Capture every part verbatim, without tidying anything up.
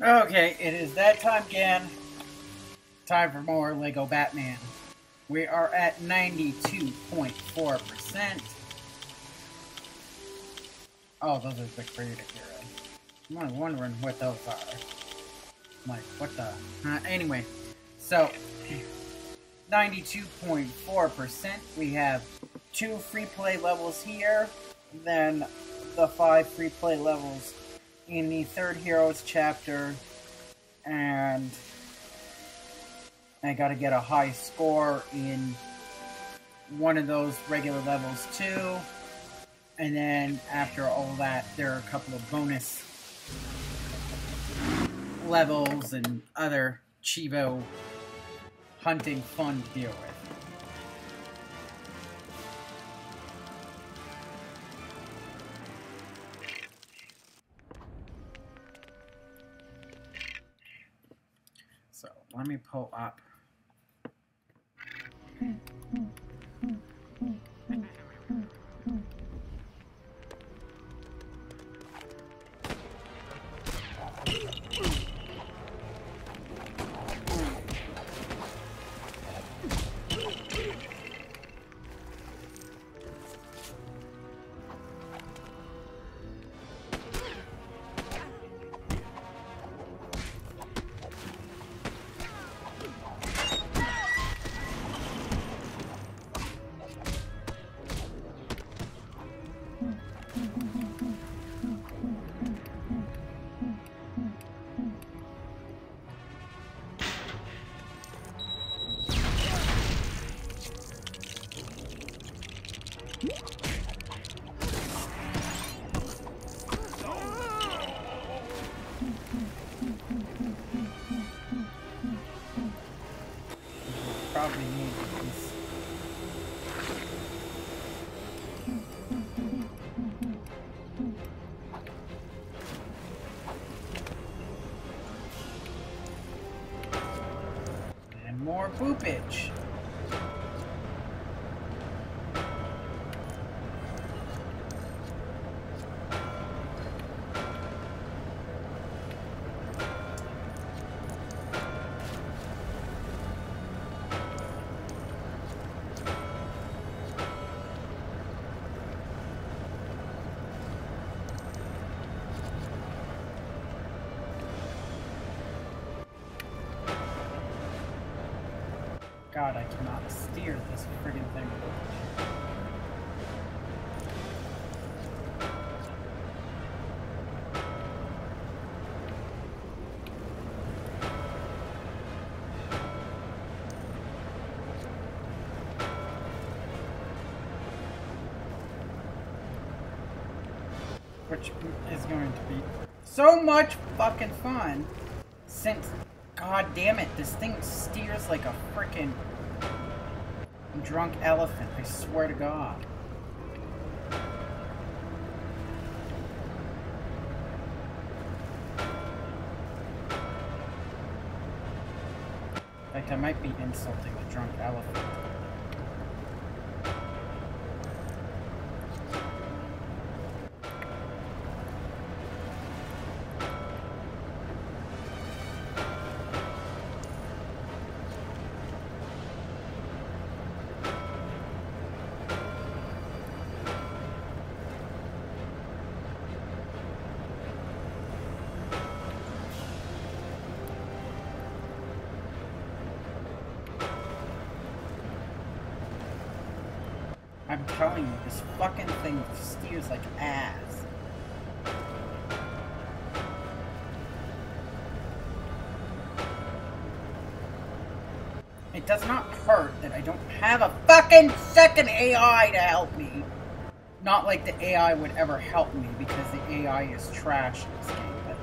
Okay, it is that time again. Time for more Lego Batman. We are at ninety-two point four percent. Oh, those are the creative heroes. I'm only wondering what those are. I'm like, what the? Uh, anyway, so ninety-two point four percent. We have two free play levels here, then the five free play levels in the third Heroes chapter, and I gotta get a high score in one of those regular levels too. And then after all that, there are a couple of bonus levels and other Chivo hunting fun to deal with. So let me pull up. Probably need these. And more boopage. God, I cannot steer this friggin' thing. Which is going to be so much fucking fun, since, god damn it, this thing steers like a frickin' drunk elephant, I swear to God. In fact, I might be insulting the drunk elephant. I'm telling you, this fucking thing steers like ass. It does not hurt that I don't have a fucking second A I to help me. Not like the A I would ever help me, because the A I is trash in this game. But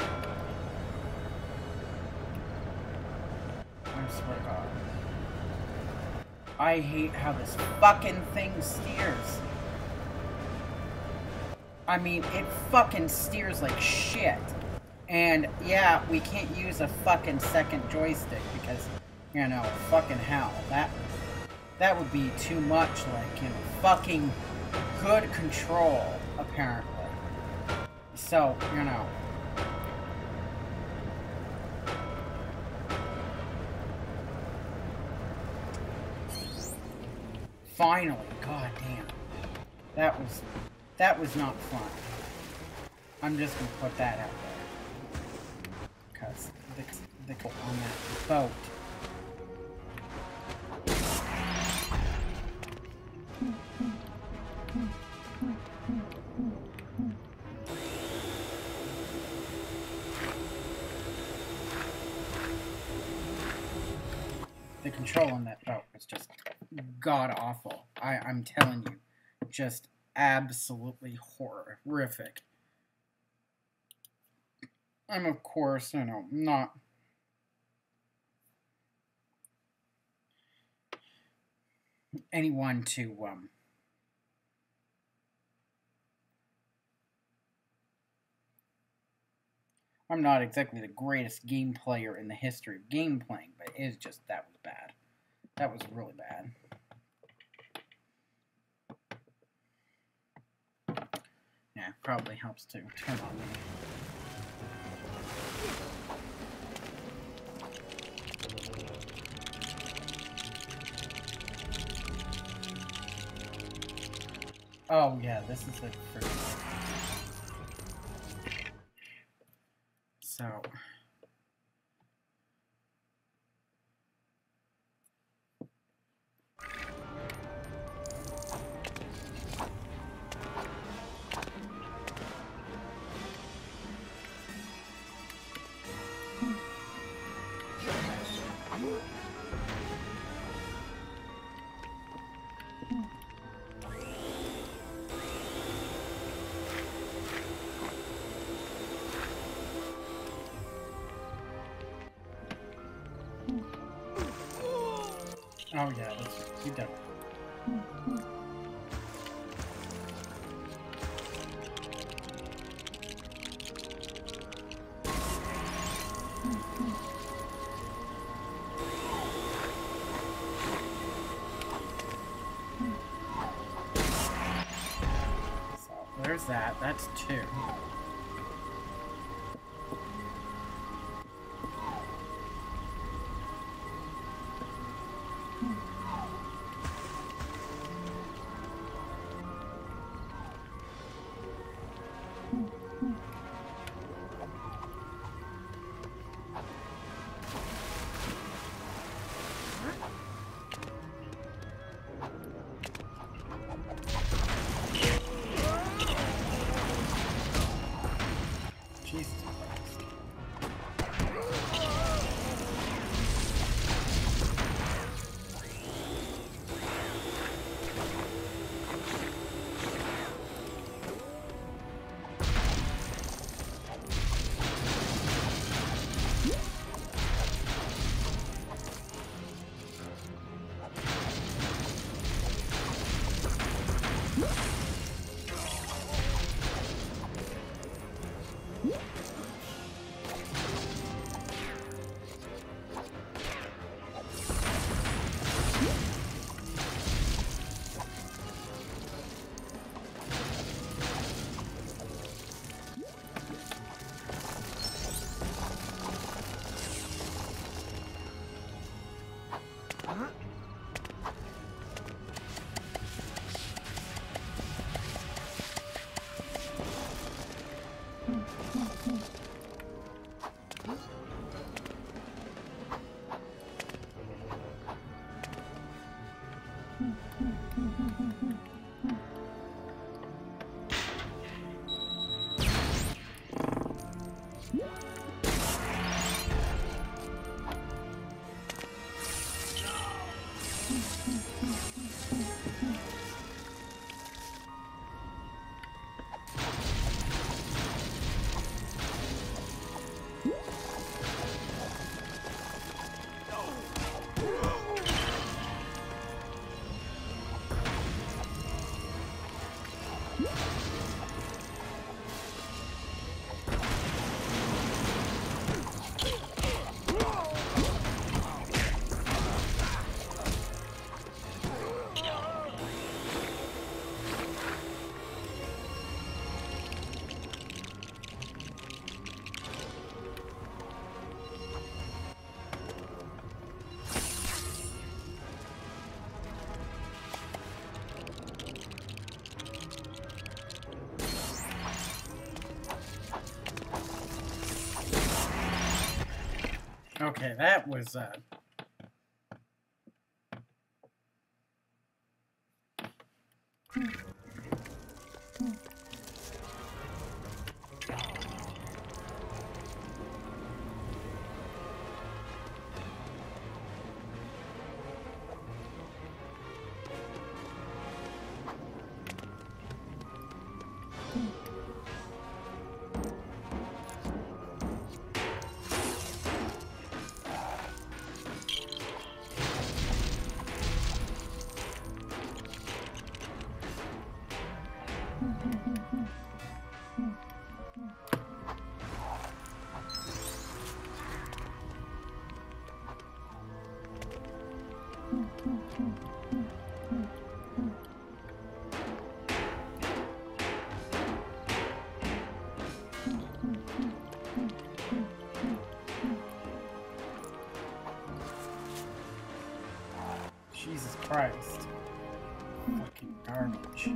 I swear to God. I hate how this fucking thing steers. I mean, it fucking steers like shit. And, yeah, we can't use a fucking second joystick because, you know, fucking hell. That, that would be too much, like, you know, fucking good control, apparently. So, you know. Finally, goddamn. That was, that was not fun. I'm just gonna put that out there. Because the, the on that boat. The control on that boat was just god-awful. I, I'm telling you. Just absolutely horrific. I'm, of course, you know, not... anyone to, um... I'm not exactly the greatest game player in the history of game playing, but it is just, that was bad. That was really bad. Yeah, it probably helps to turn on me. Oh, yeah, this is it for... So... Oh yeah, that's, you done. So there's that. That's two. Okay, that was, uh... Jesus Christ. Fucking garbage.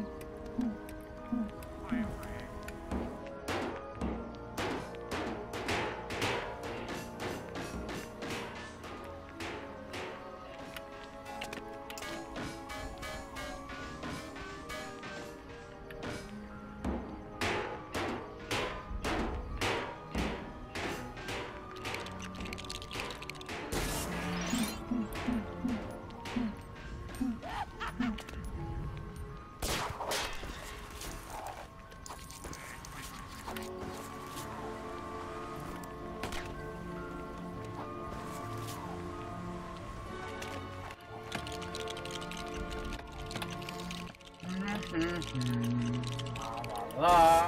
La, la, la.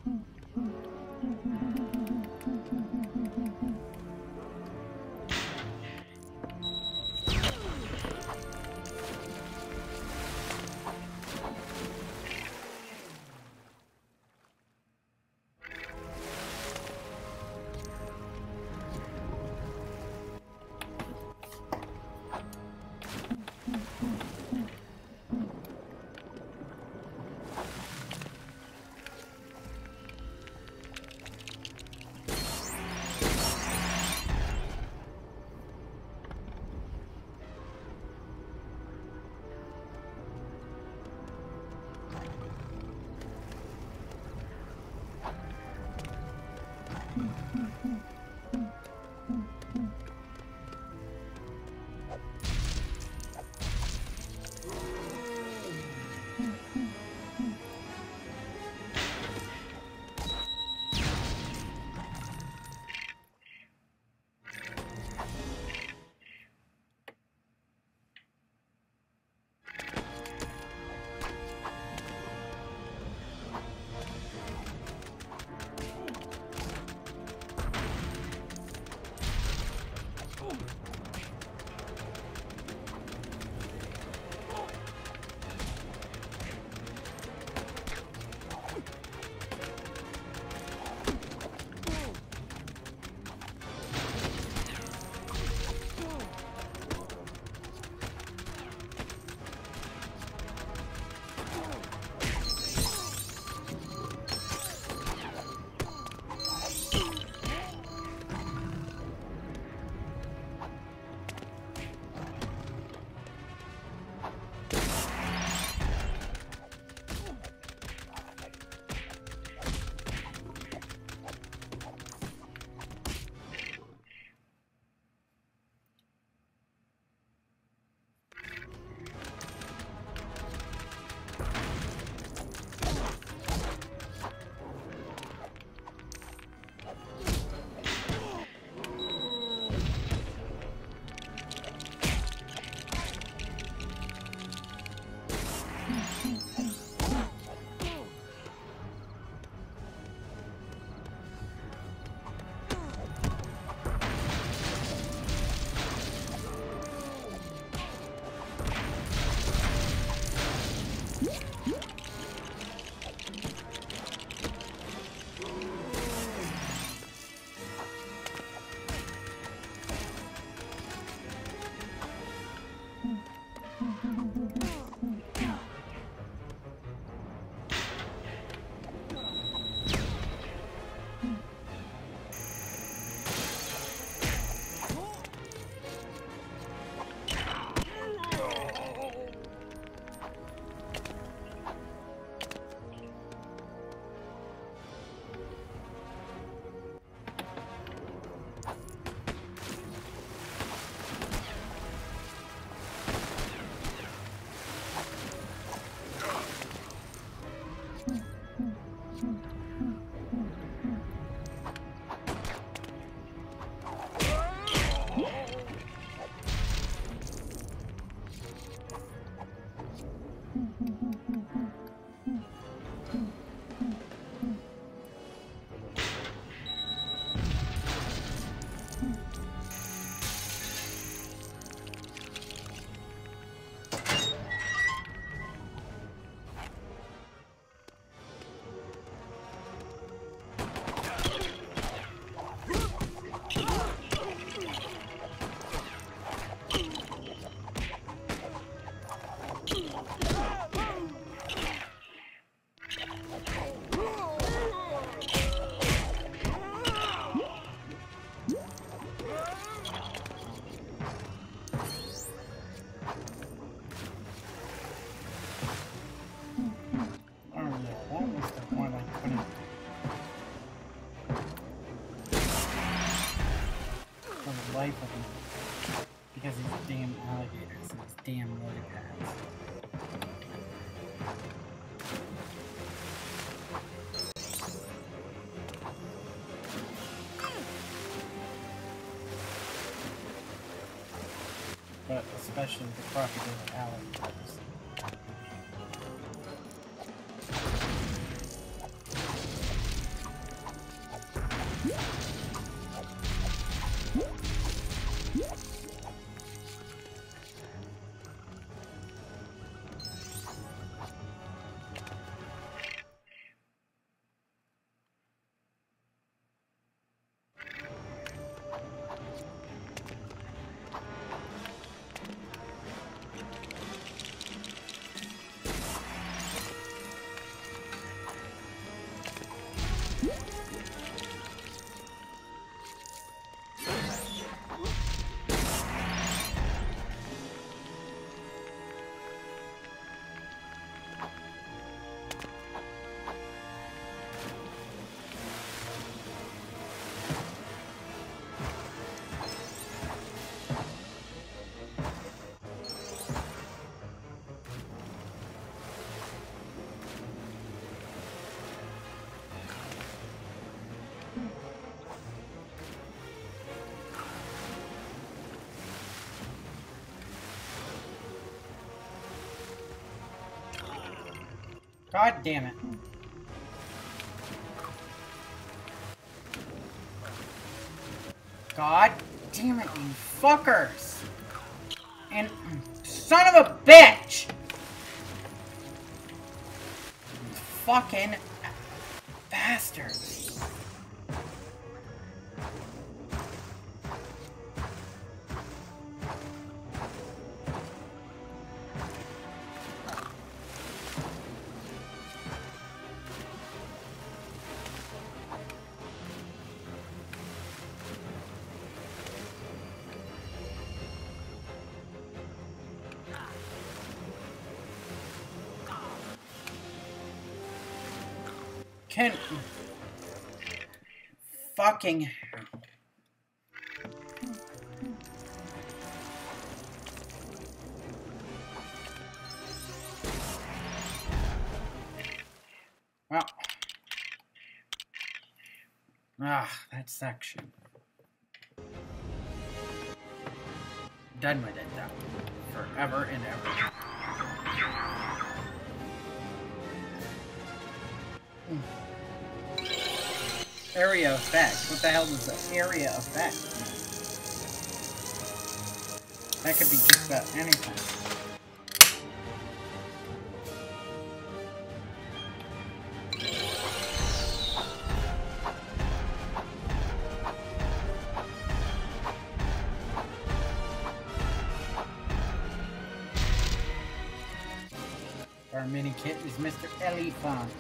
life of him because of these damn alligators and these damn lily pads. But especially the crocodile alligators. God damn it. God damn it, you fuckers! And son of a bitch! Fucking bastards. Can fucking well, ah, that section. Done with it though, forever and ever. Mm. Area effect. What the hell does the area effect mean? That could be just about anything. Our mini kit is Mister Elephant.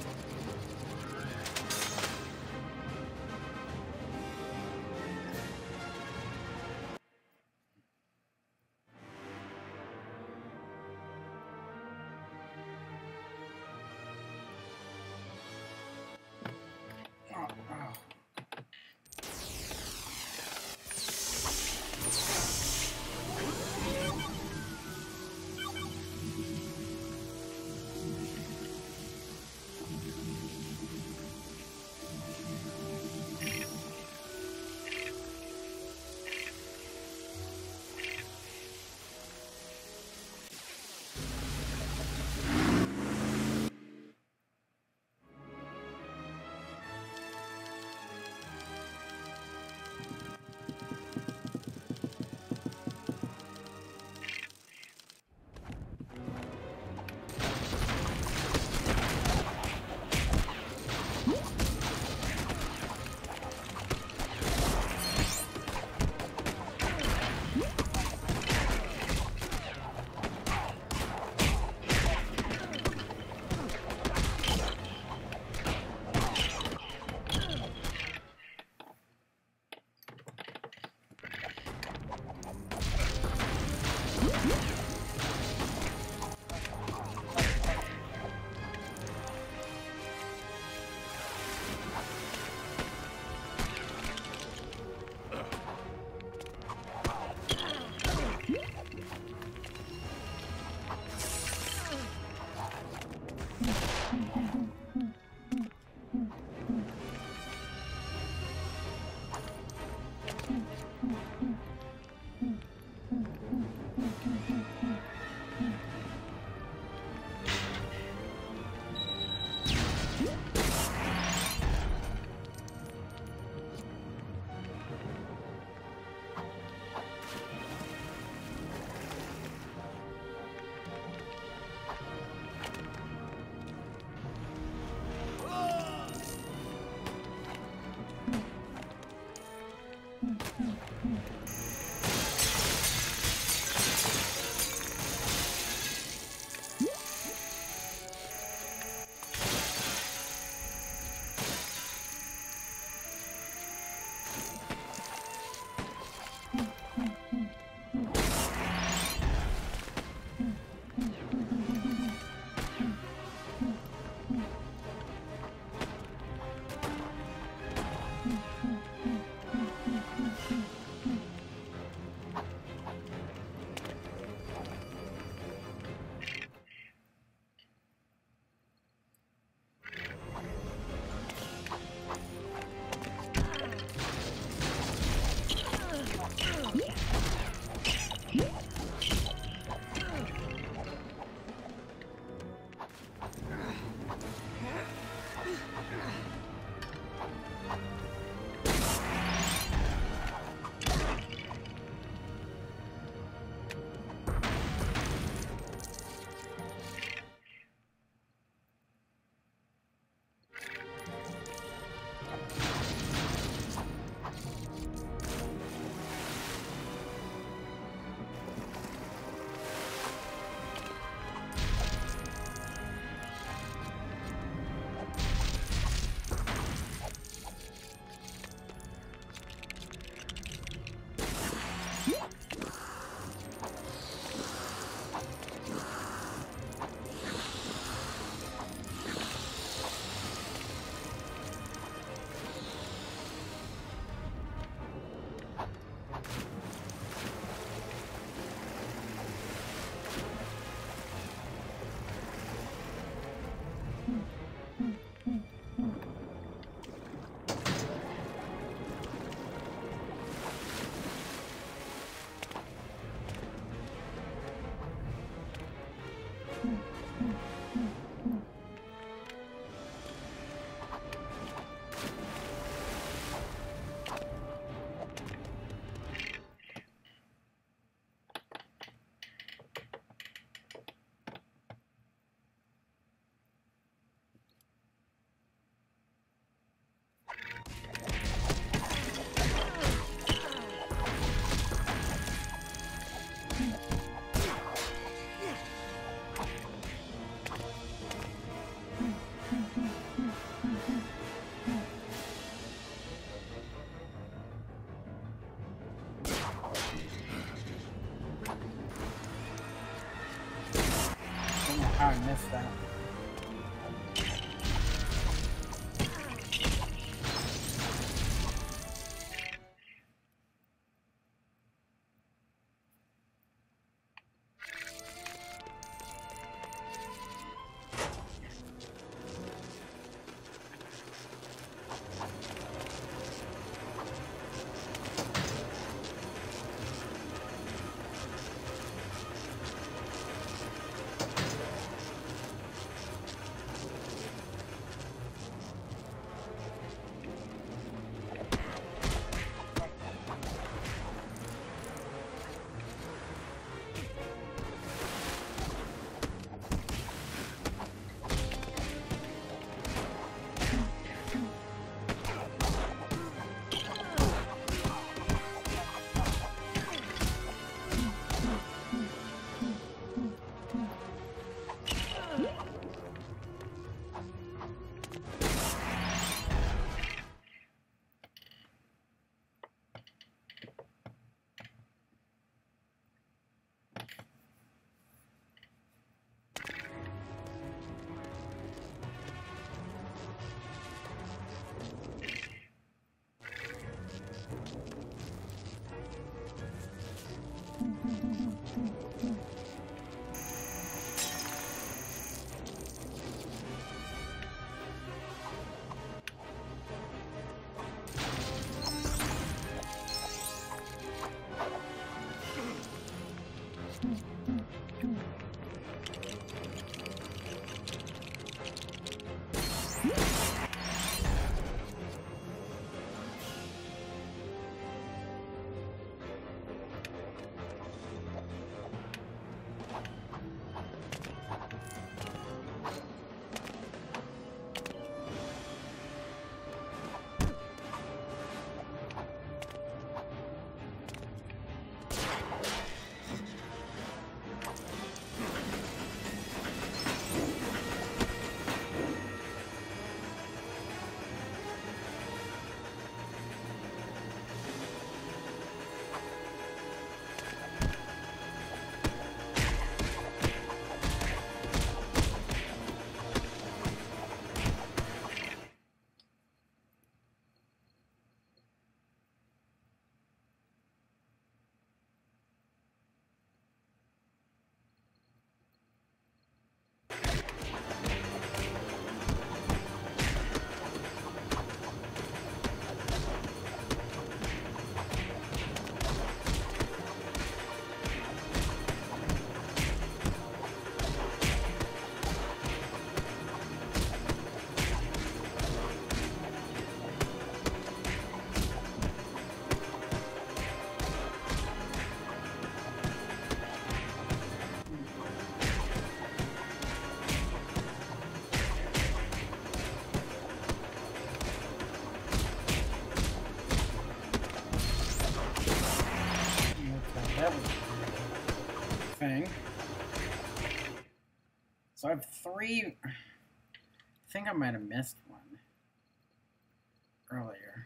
So I have three. I think I might have missed one earlier.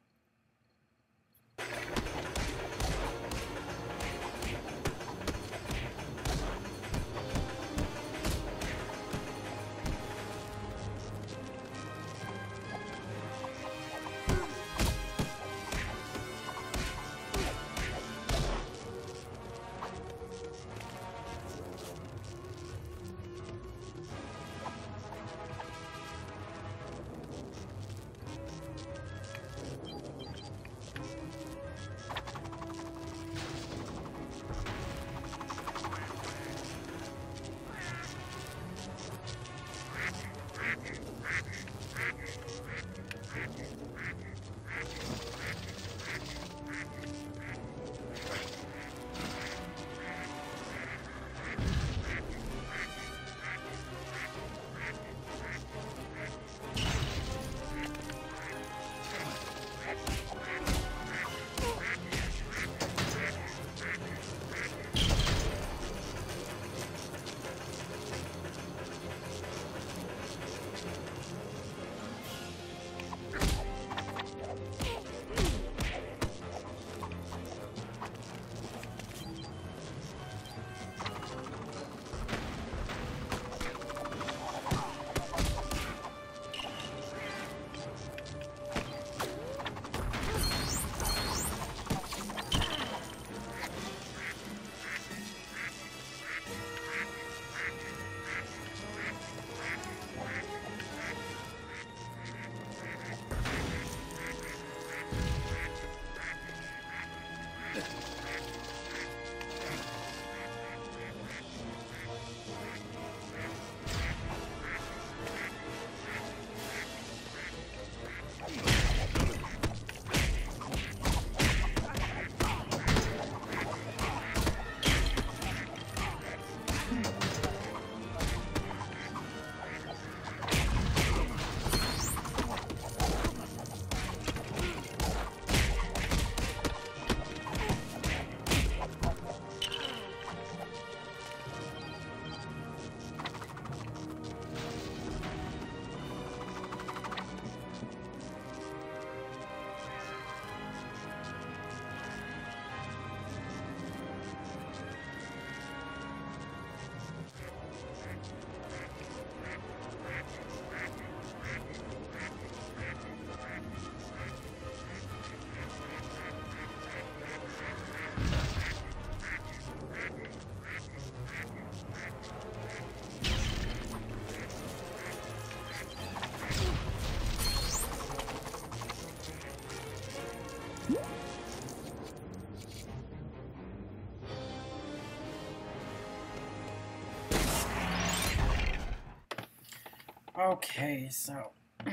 Okay, so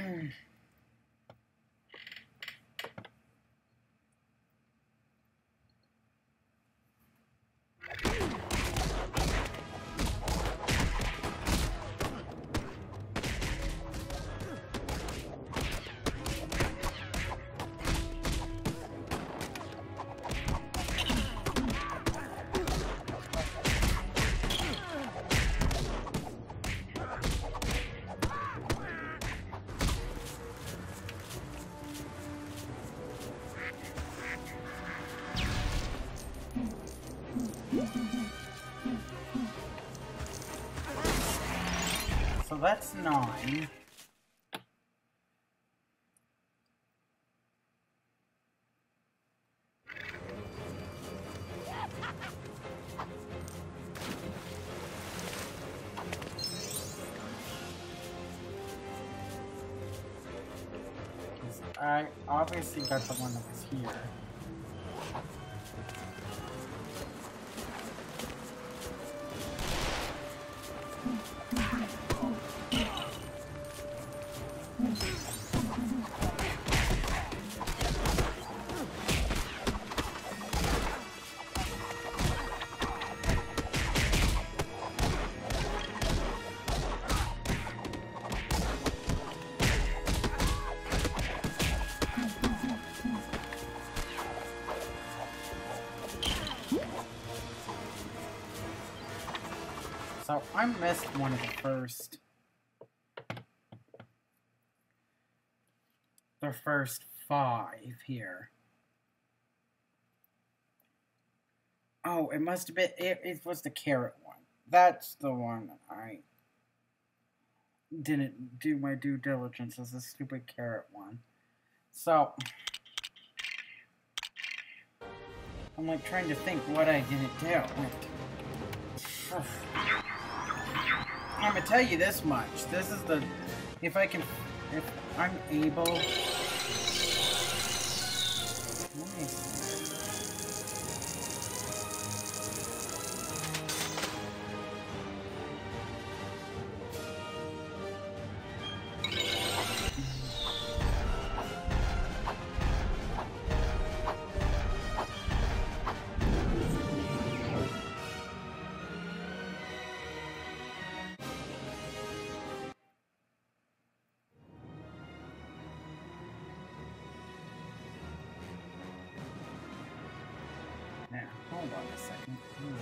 So that's nine. I obviously got the one that was here. So I missed one of the first, the first five here. Oh, it must have been, it, it was the carrot one. That's the one I didn't do my due diligence, as the stupid carrot one. So, I'm like trying to think what I didn't do. I'm gonna tell you this much. This is the, if I can, if I'm able, nice. Now, hold on a second.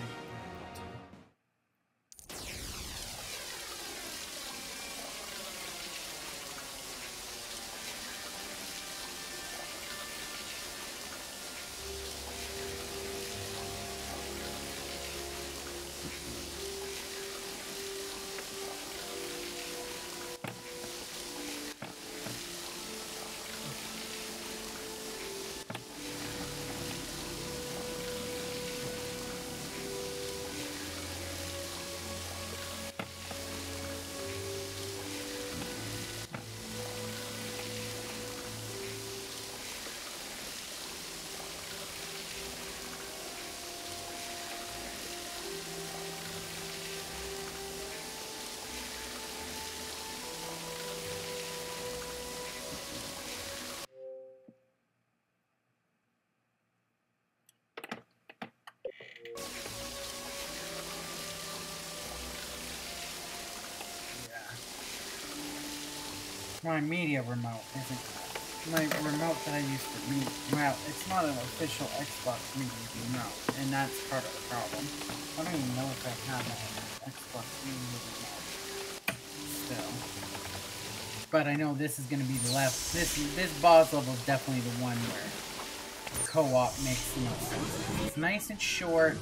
My media remote isn't my remote that I used to meet. Well, it's not an official Xbox media remote, and that's part of the problem. I don't even know if I have an Xbox media remote still. But I know this is going to be the left. This this boss level is definitely the one where co-op makes the most sense. It's nice and short.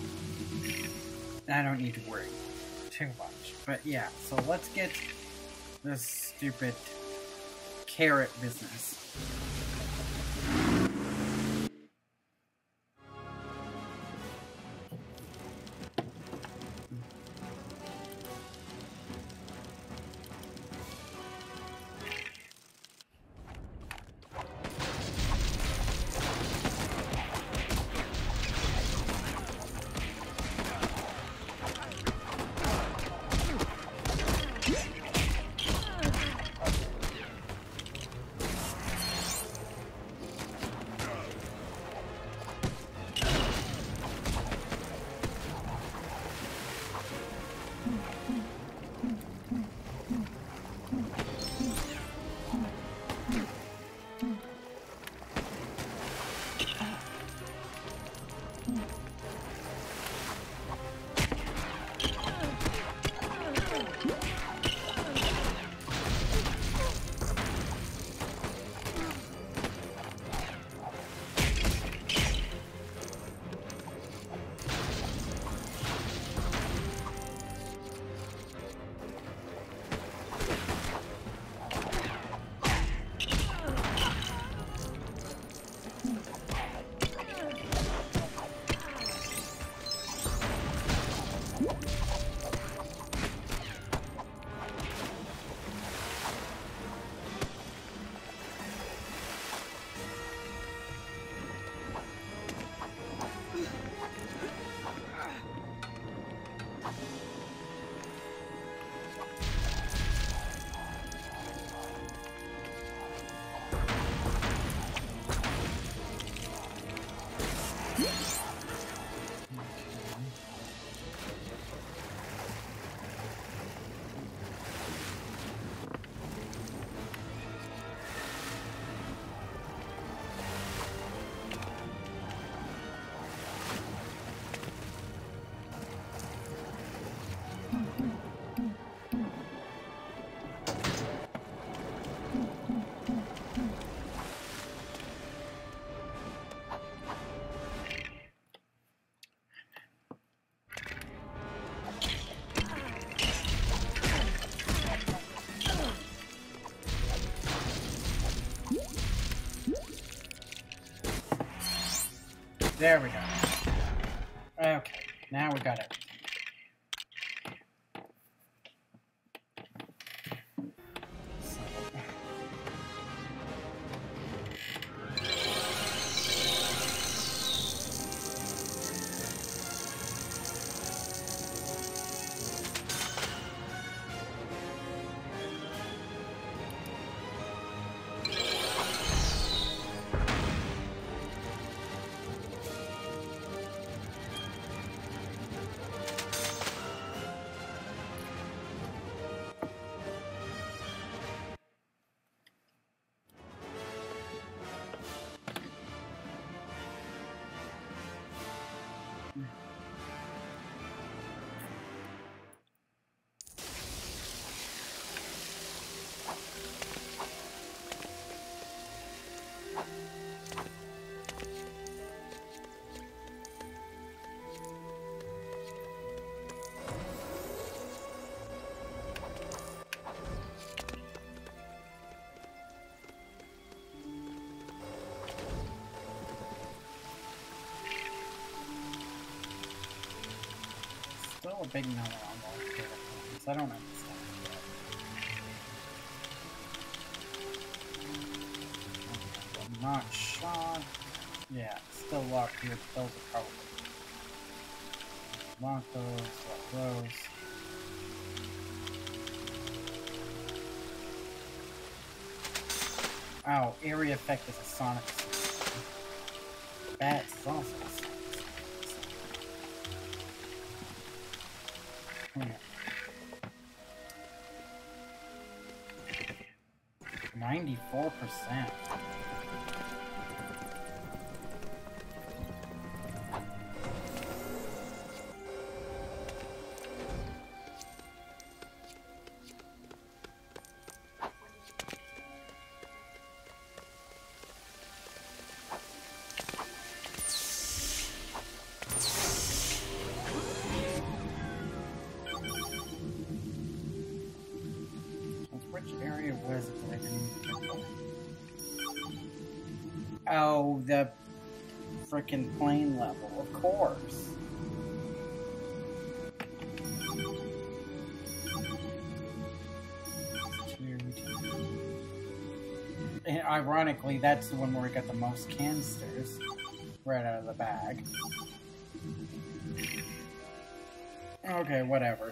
I don't need to worry too much. But yeah, so let's get this stupid carrot business. There we go. Okay, now we got everything. Still a big number on those data points. I don't understand yet. I'm not sure. Yeah, still locked here. Those are probably lock those, lock those. Oh, area effect is a sonic. Bats is also a sonic. Ninety-four percent. Which area was it that I didn't... Oh, the frickin' plane level, of course. And ironically, that's the one where we got the most canisters right out of the bag. Okay, whatever.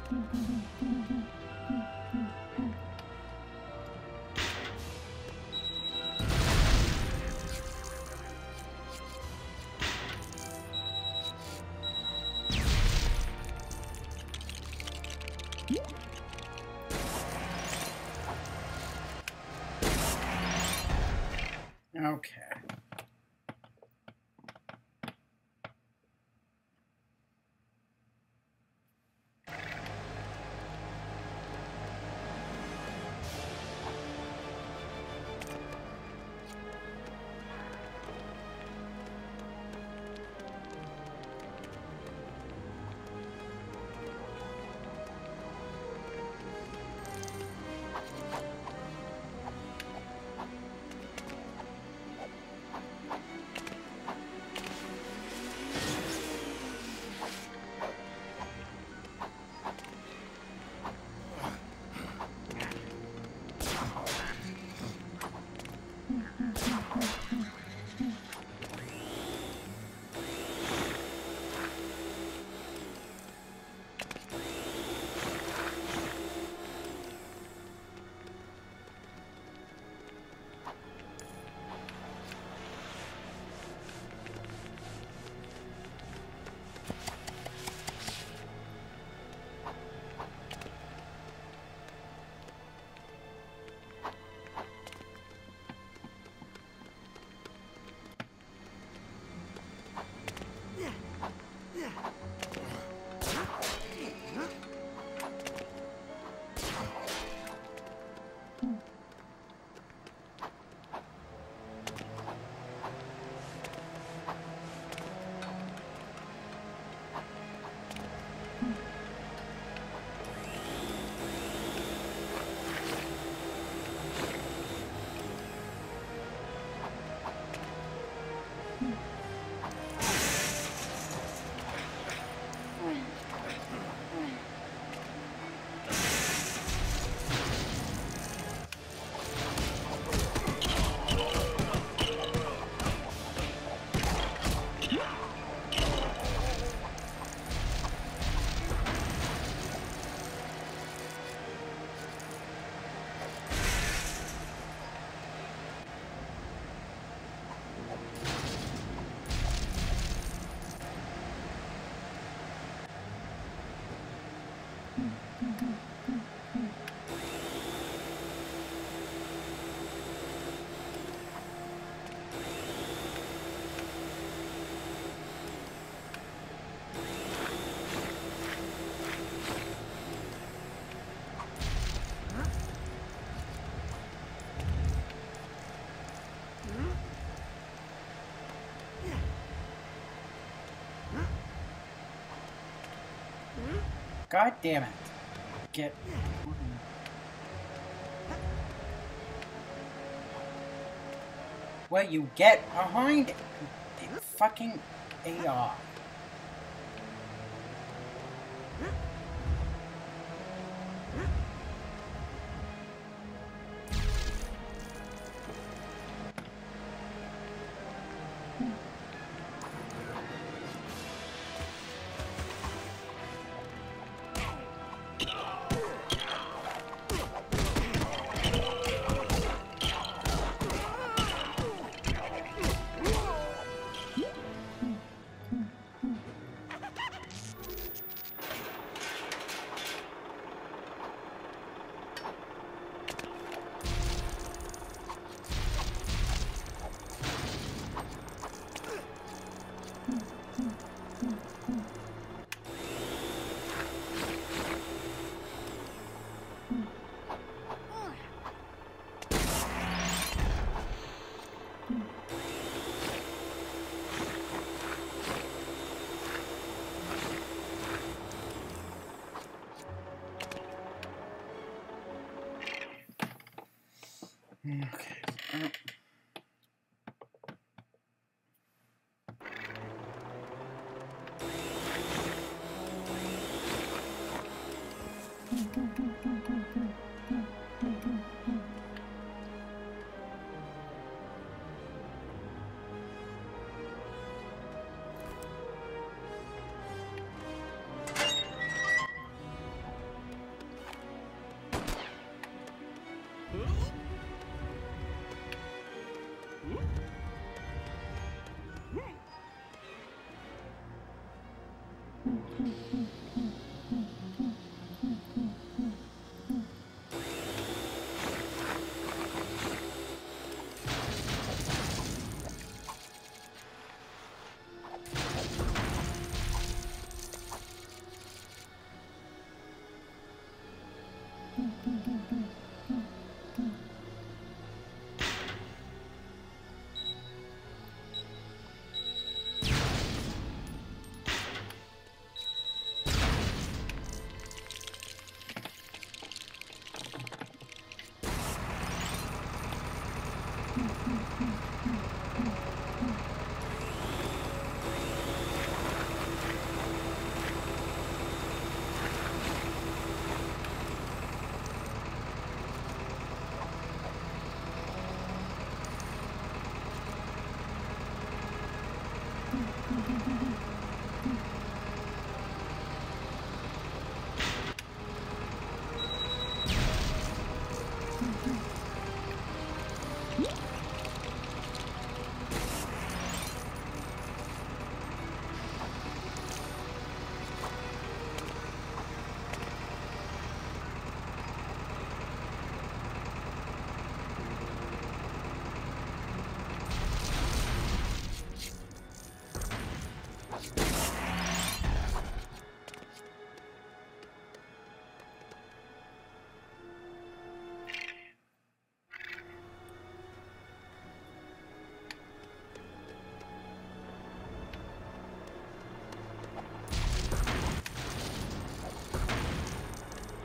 Okay. God damn it. Get... Well, you get behind the fucking A R. Okay.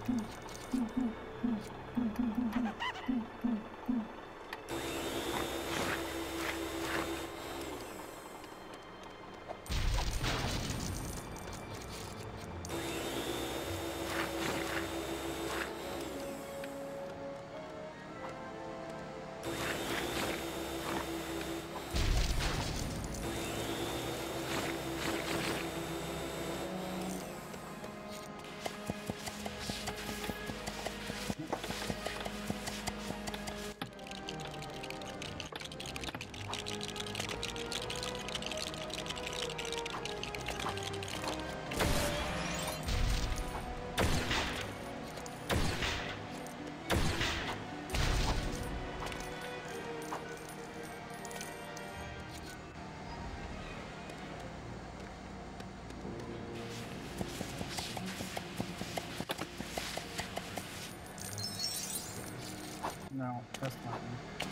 No, that's not me.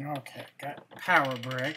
Okay, got power brick.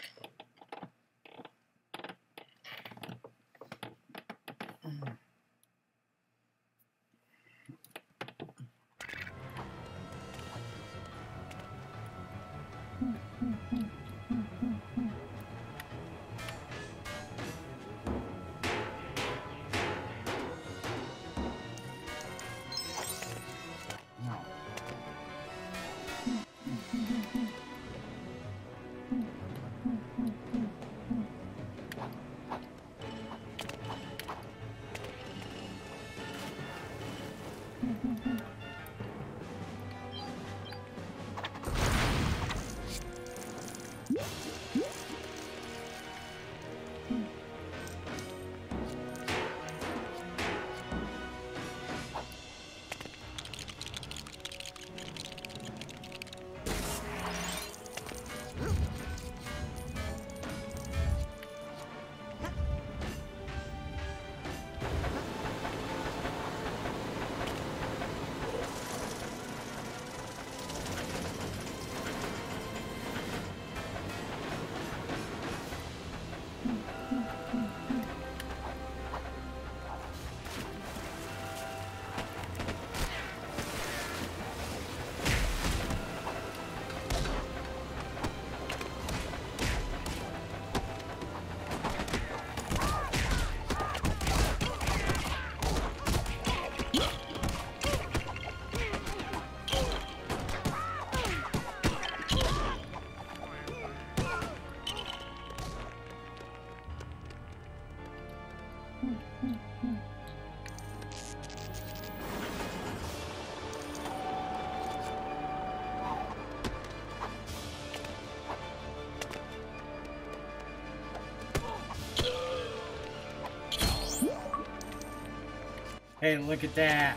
Hey, look at that.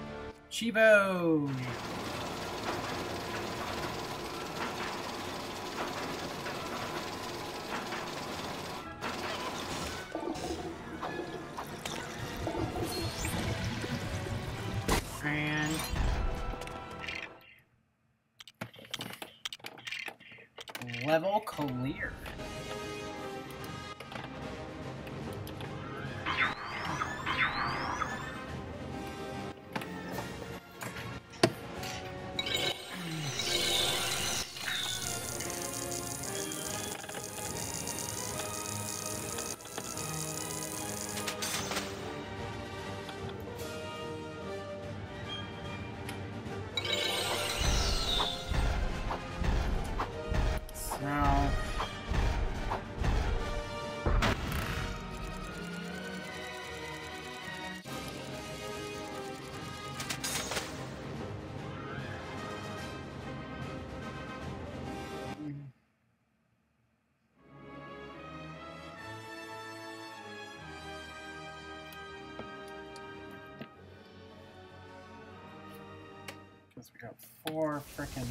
Chivo! And level clear. Because we got four frickin'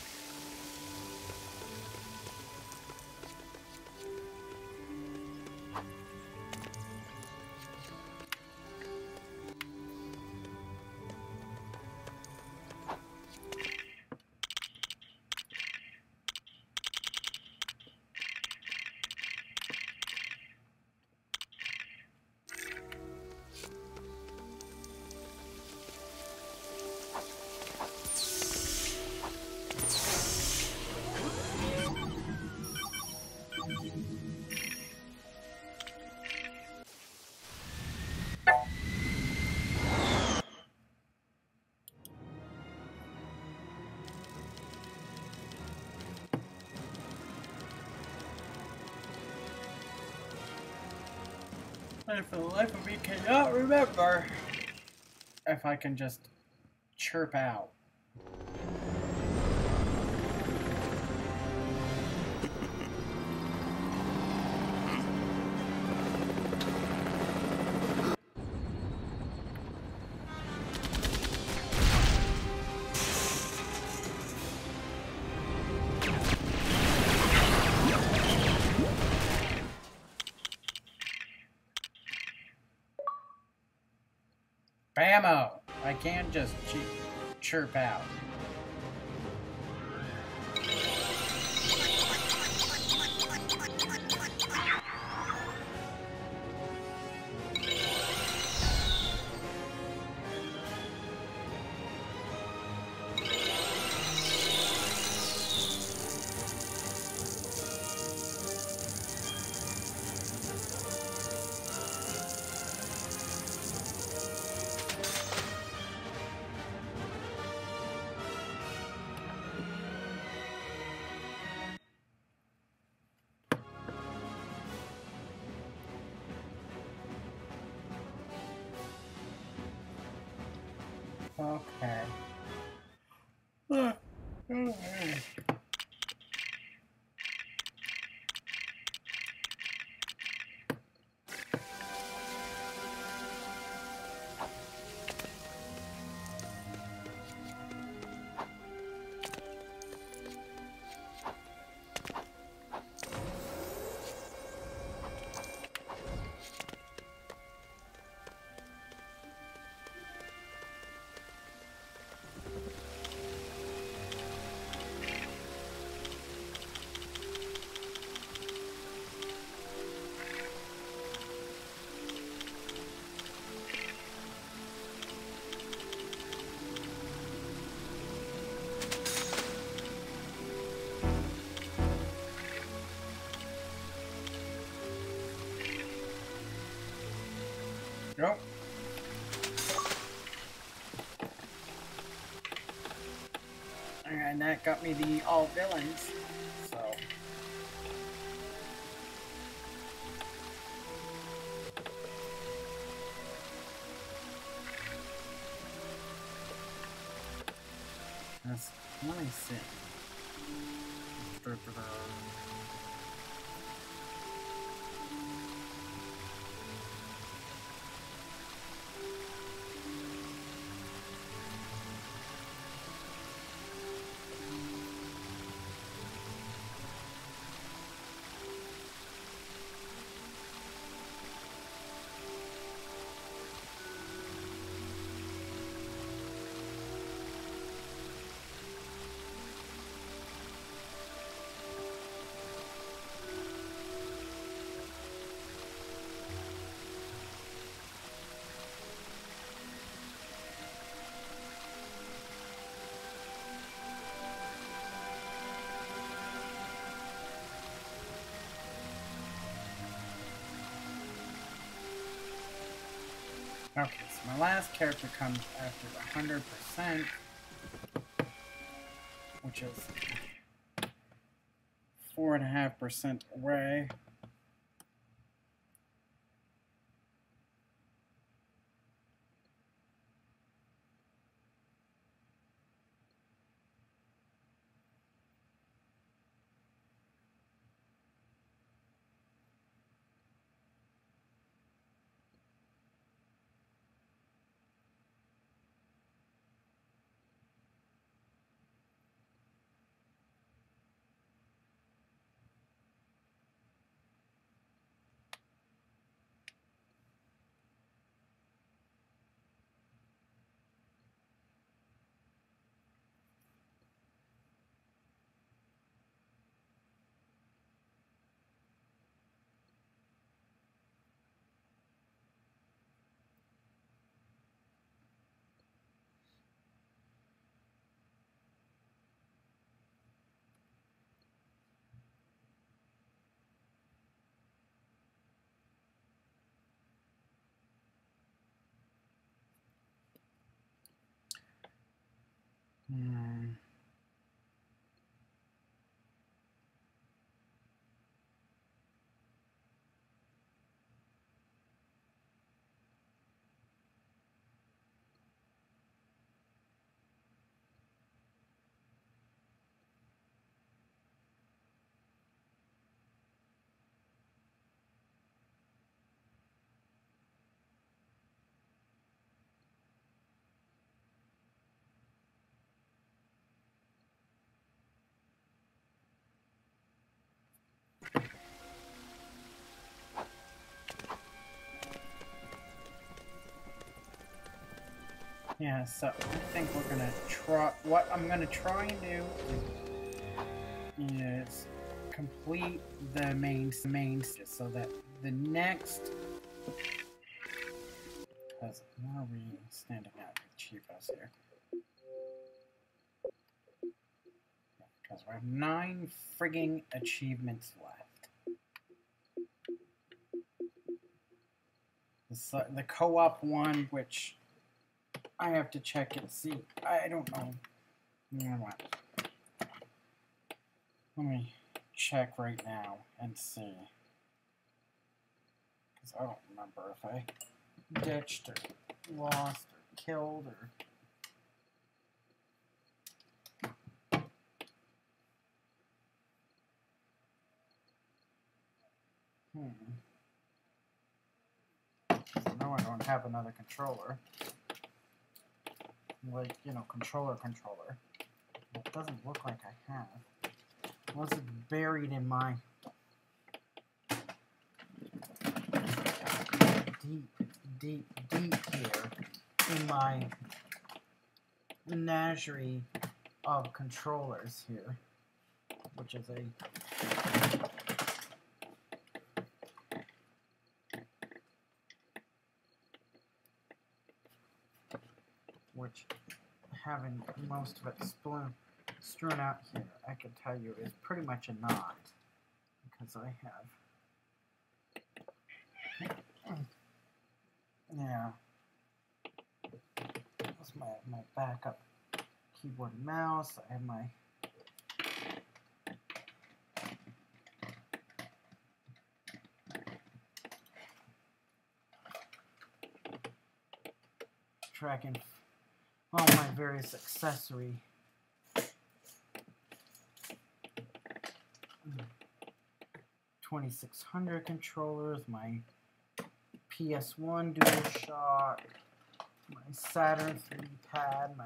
I for the life of me cannot remember if I can just chirp out. Bammo! I can't just chirp out. Okay. Uh, okay. Nope. And that got me the all villains, so. That's nice. Okay, so my last character comes after one hundred percent, which is four point five percent away. Hmm. Yeah, so I think we're gonna try. What I'm gonna try and do is complete the main main so that the next. Because where are we standing at with Chivas here? Because we have nine frigging achievements left. The, the co-op one, which I have to check and see. I don't know. You know what? Let me check right now and see. Because I don't remember if I ditched or lost or killed or Hmm. No, I don't have another controller. Like, you know, controller, controller. It doesn't look like I have. Was it buried in my deep, deep, deep here in my menagerie of controllers here, which is a which having most of it strewn strewn out here, I can tell you is pretty much a knot because I have yeah. That's my my backup keyboard and mouse. I have my tracking all my various accessory twenty-six hundred controllers, my P S one DualShock, my Saturn three pad, my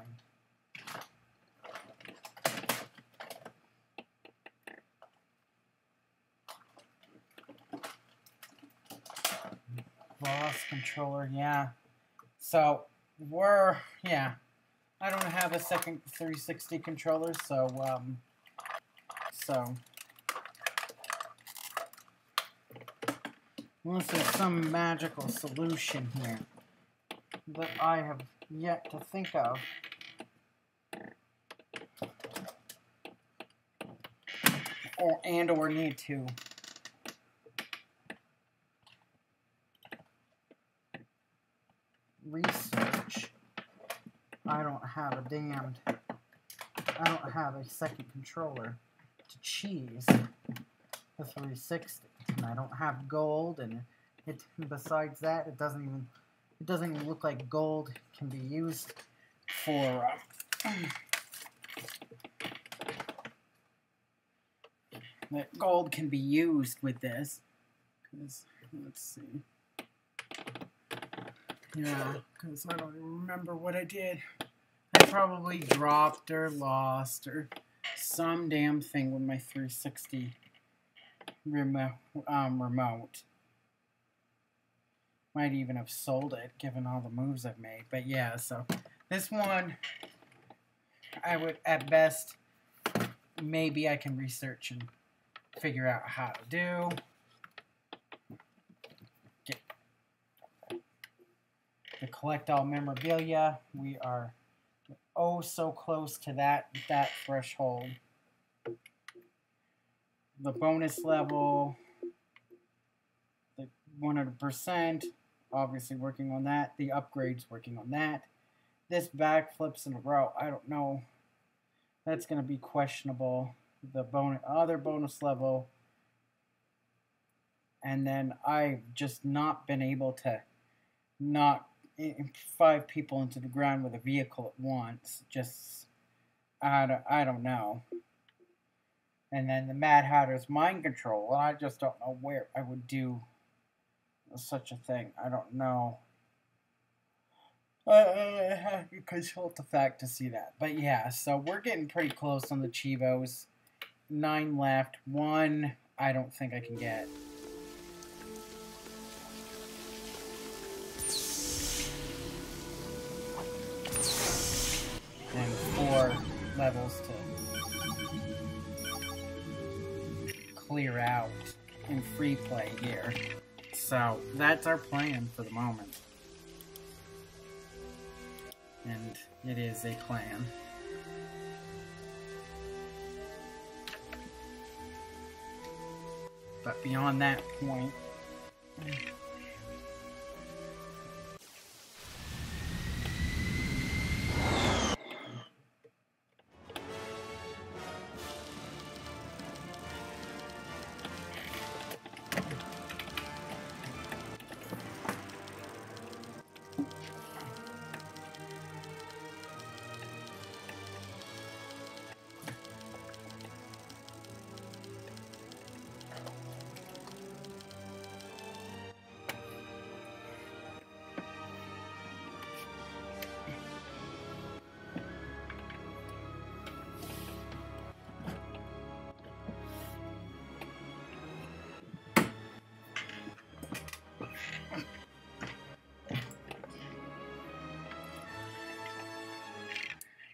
Boss controller, yeah. So we're yeah. I don't have a second three sixty controller, so um so unless there's some magical solution here that I have yet to think of. Or and or need to. Research. I don't have a damned I don't have a second controller to cheese the three sixty, and I don't have gold, and it besides that it doesn't even it doesn't even look like gold can be used for uh, that gold can be used with this. Cause, let's see. Yeah, because I don't even remember what I did. I probably dropped or lost or some damn thing with my three sixty remote. Um, remote. Might even have sold it, given all the moves I've made. But yeah, so this one, I would, at best, maybe I can research and figure out how to do. Get to collect all memorabilia. We are oh so close to that that threshold. The bonus level, the one hundred percent, obviously working on that. The upgrades, working on that. This backflips in a row, I don't know. That's going to be questionable. The bonus, other bonus level. And then I've just not been able to knock five people into the ground with a vehicle at once. Just, I don't, I don't know. And then the Mad Hatter's mind control. And I just don't know where I would do such a thing. I don't know. Uh, I have to consult the fact to see that. But yeah, so we're getting pretty close on the Chivos. Nine left. One I don't think I can get. And four levels to clear out in free play here. So that's our plan for the moment. And it is a plan. But beyond that point,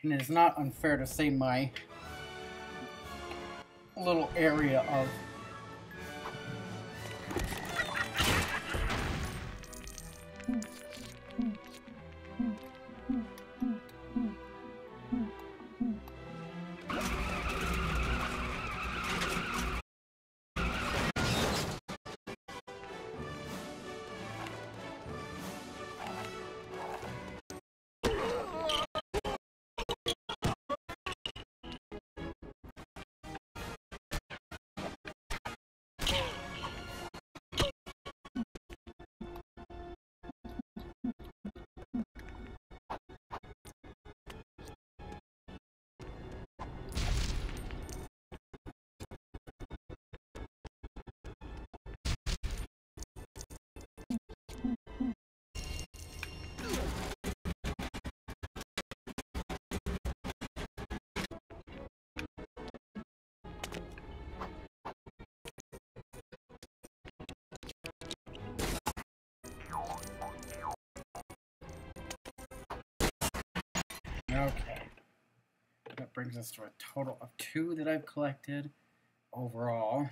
And it is not unfair to say my little area of okay. That brings us to a total of two that I've collected overall.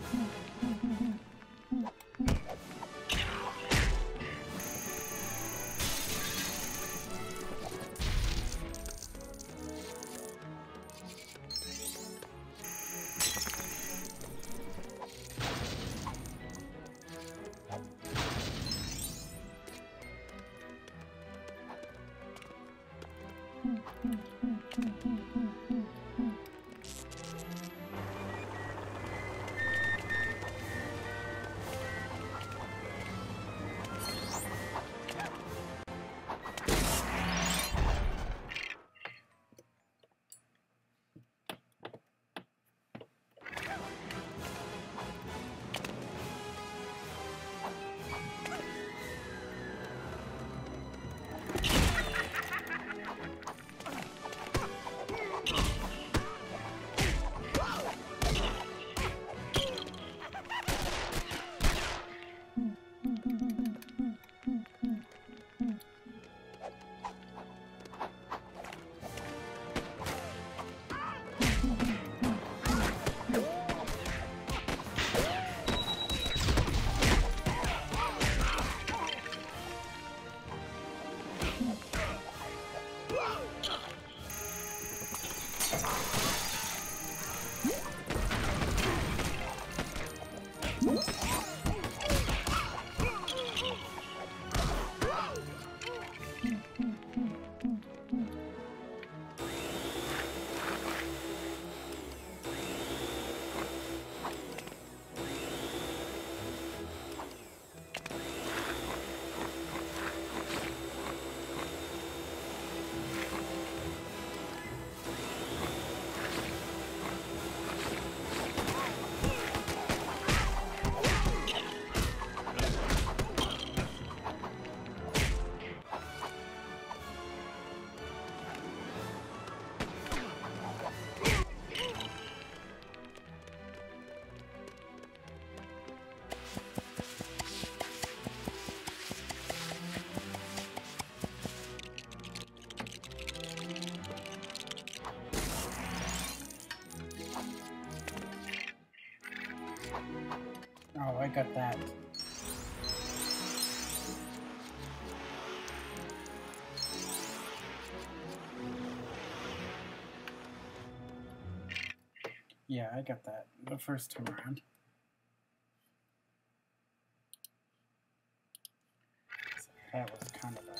Oh, I got that. Yeah, I got that the first time around. So that was kind of a...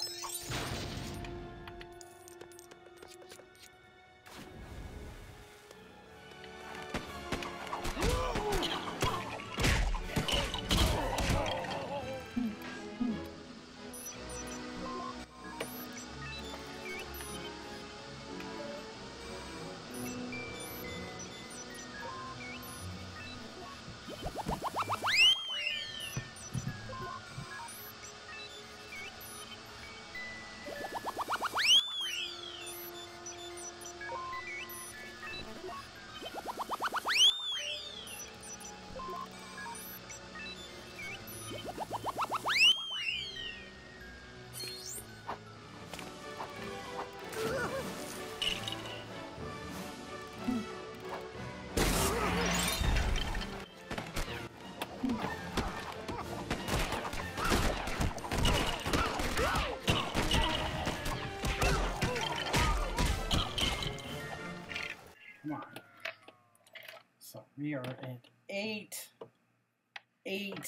Come on. So we are at eight. Eight.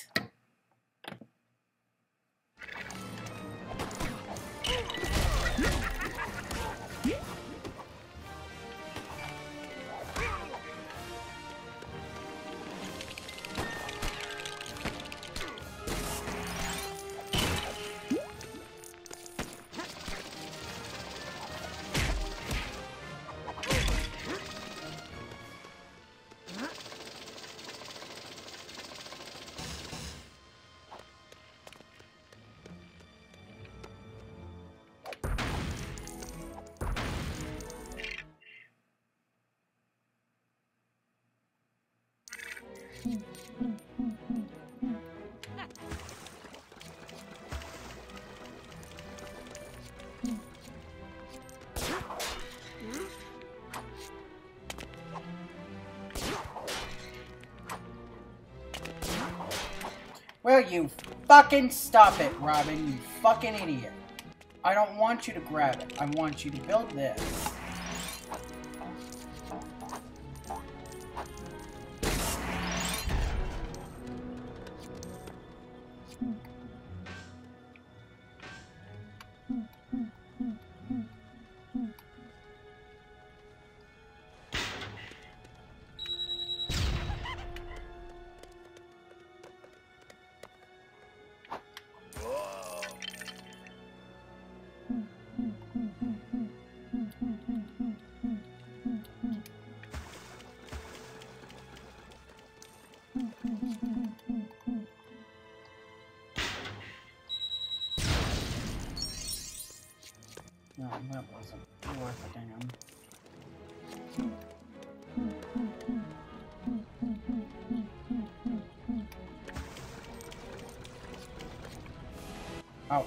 Will you fucking stop it, Robin, you fucking idiot. I don't want you to grab it. I want you to build this. No, that wasn't worth a damn. Oh.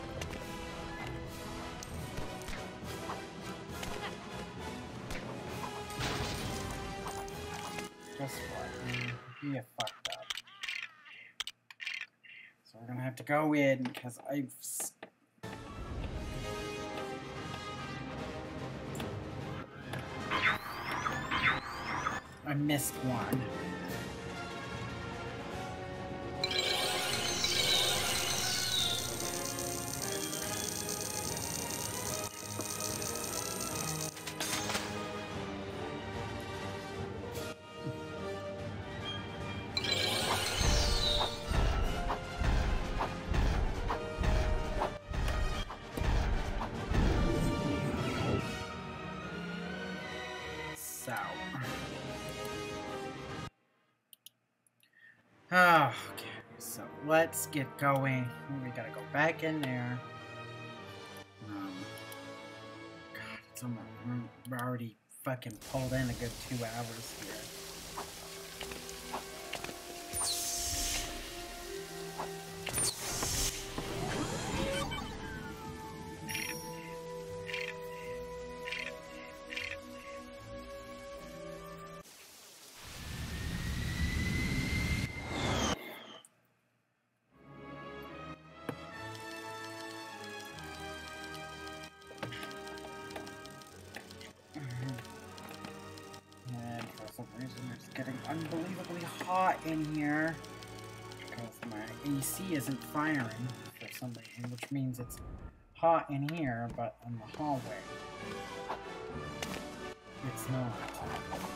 Guess what? You fucked up. So we're gonna have to go in because I've. I missed one. So. Oh, okay, so let's get going. We gotta go back in there. Um, God, it's almost, we're already fucking pulled in a good two hours here. It's getting unbelievably hot in here because my A C isn't firing for some reason, which means it's hot in here, but in the hallway it's not.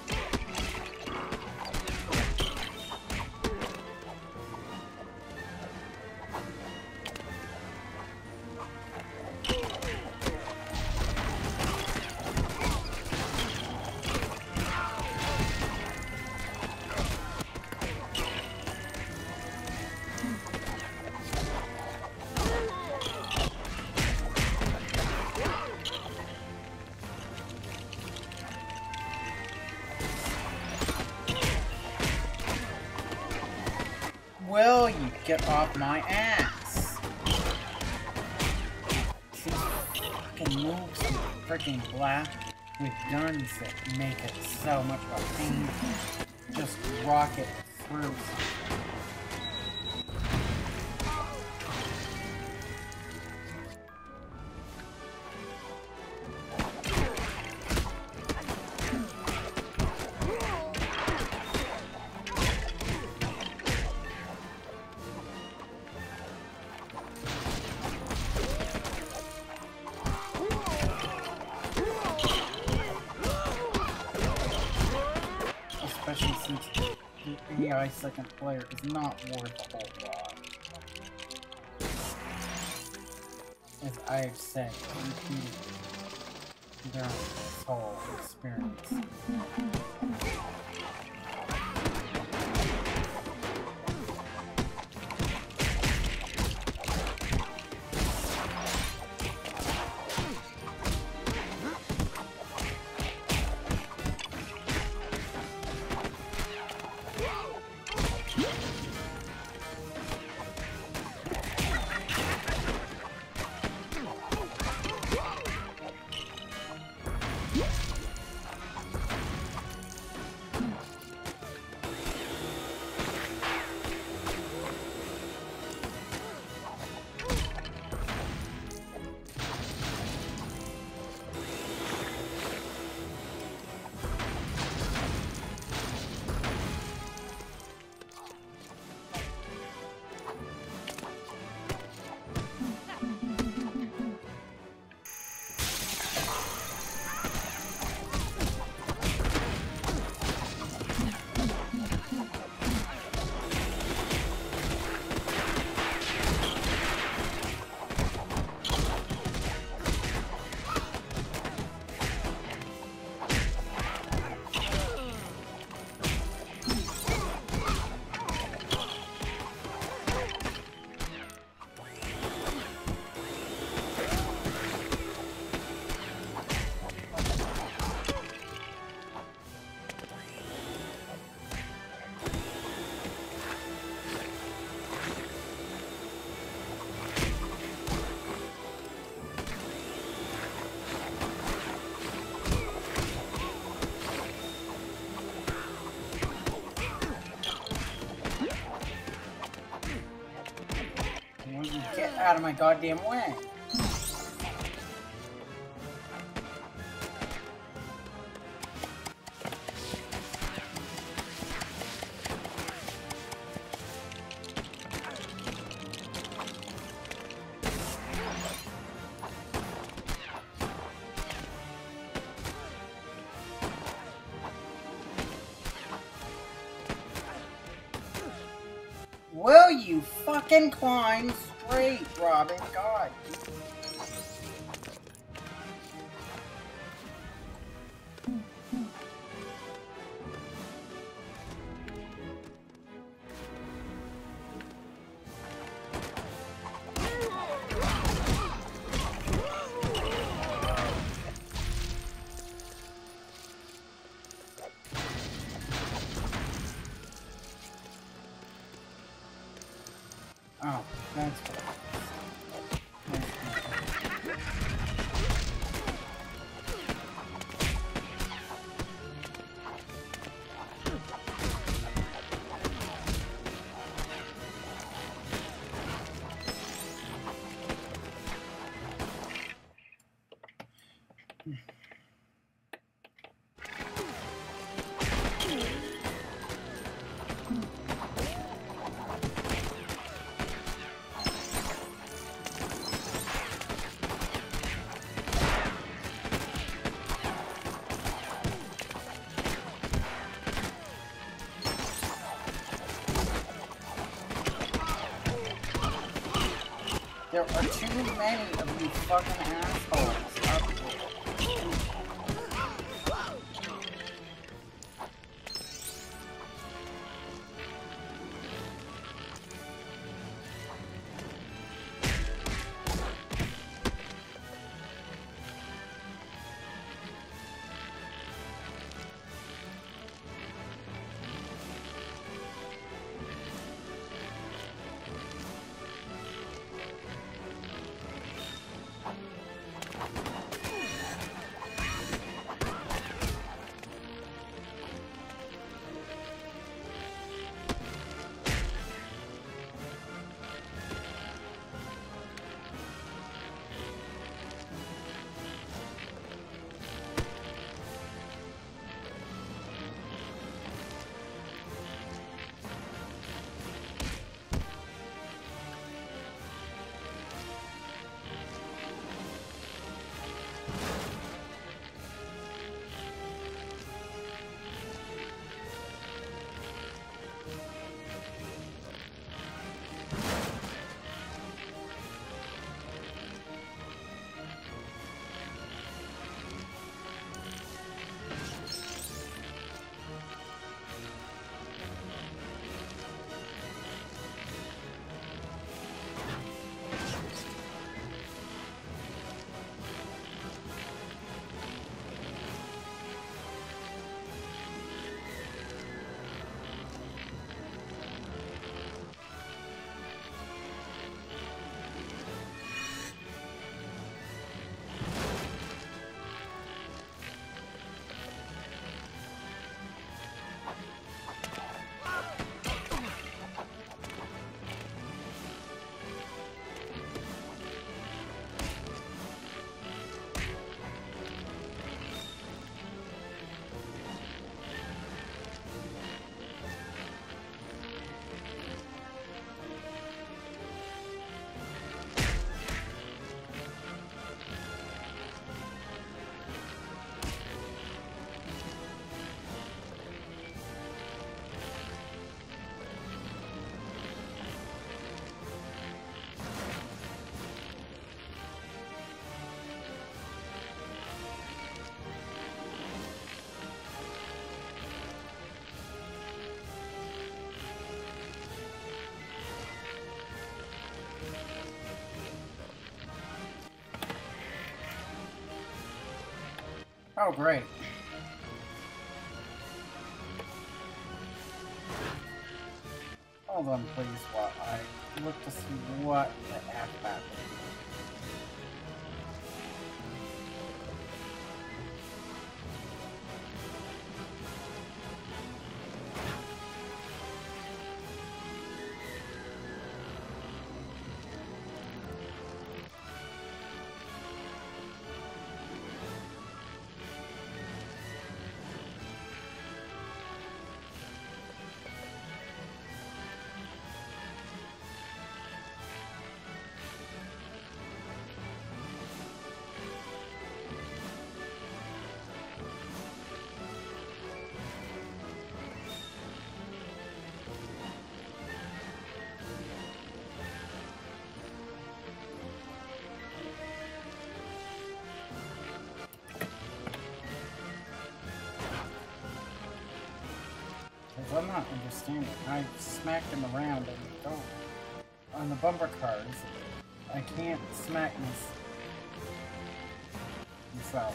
Will you get off my ass? These fucking moves with freaking black with guns that make it so much of a pain. Just rocket through. Especially since the A I second player is not worth a whole lot. As I have said repeatedly during this whole experience. out of my goddamn way. Will you fucking climb straight, Robin? God. Oh, that's cool. There are too many of you fucking assholes up here. Oh, great. Hold on, please, while I look to see what the F happened. not understanding. I smacked him around and go on the bumper cars. I can't smack this. So.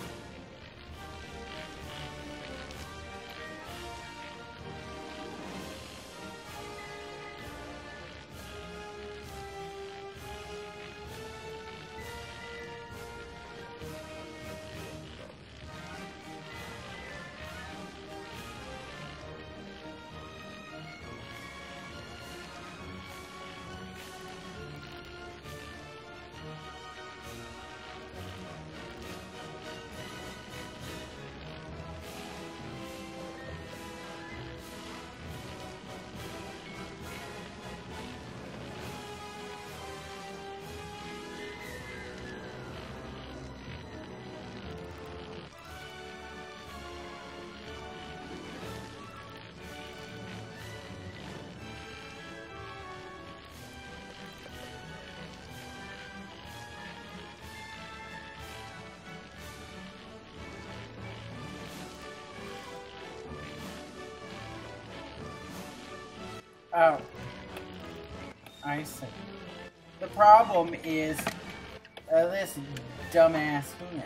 Oh. I see. The problem is uh, this dumbass here.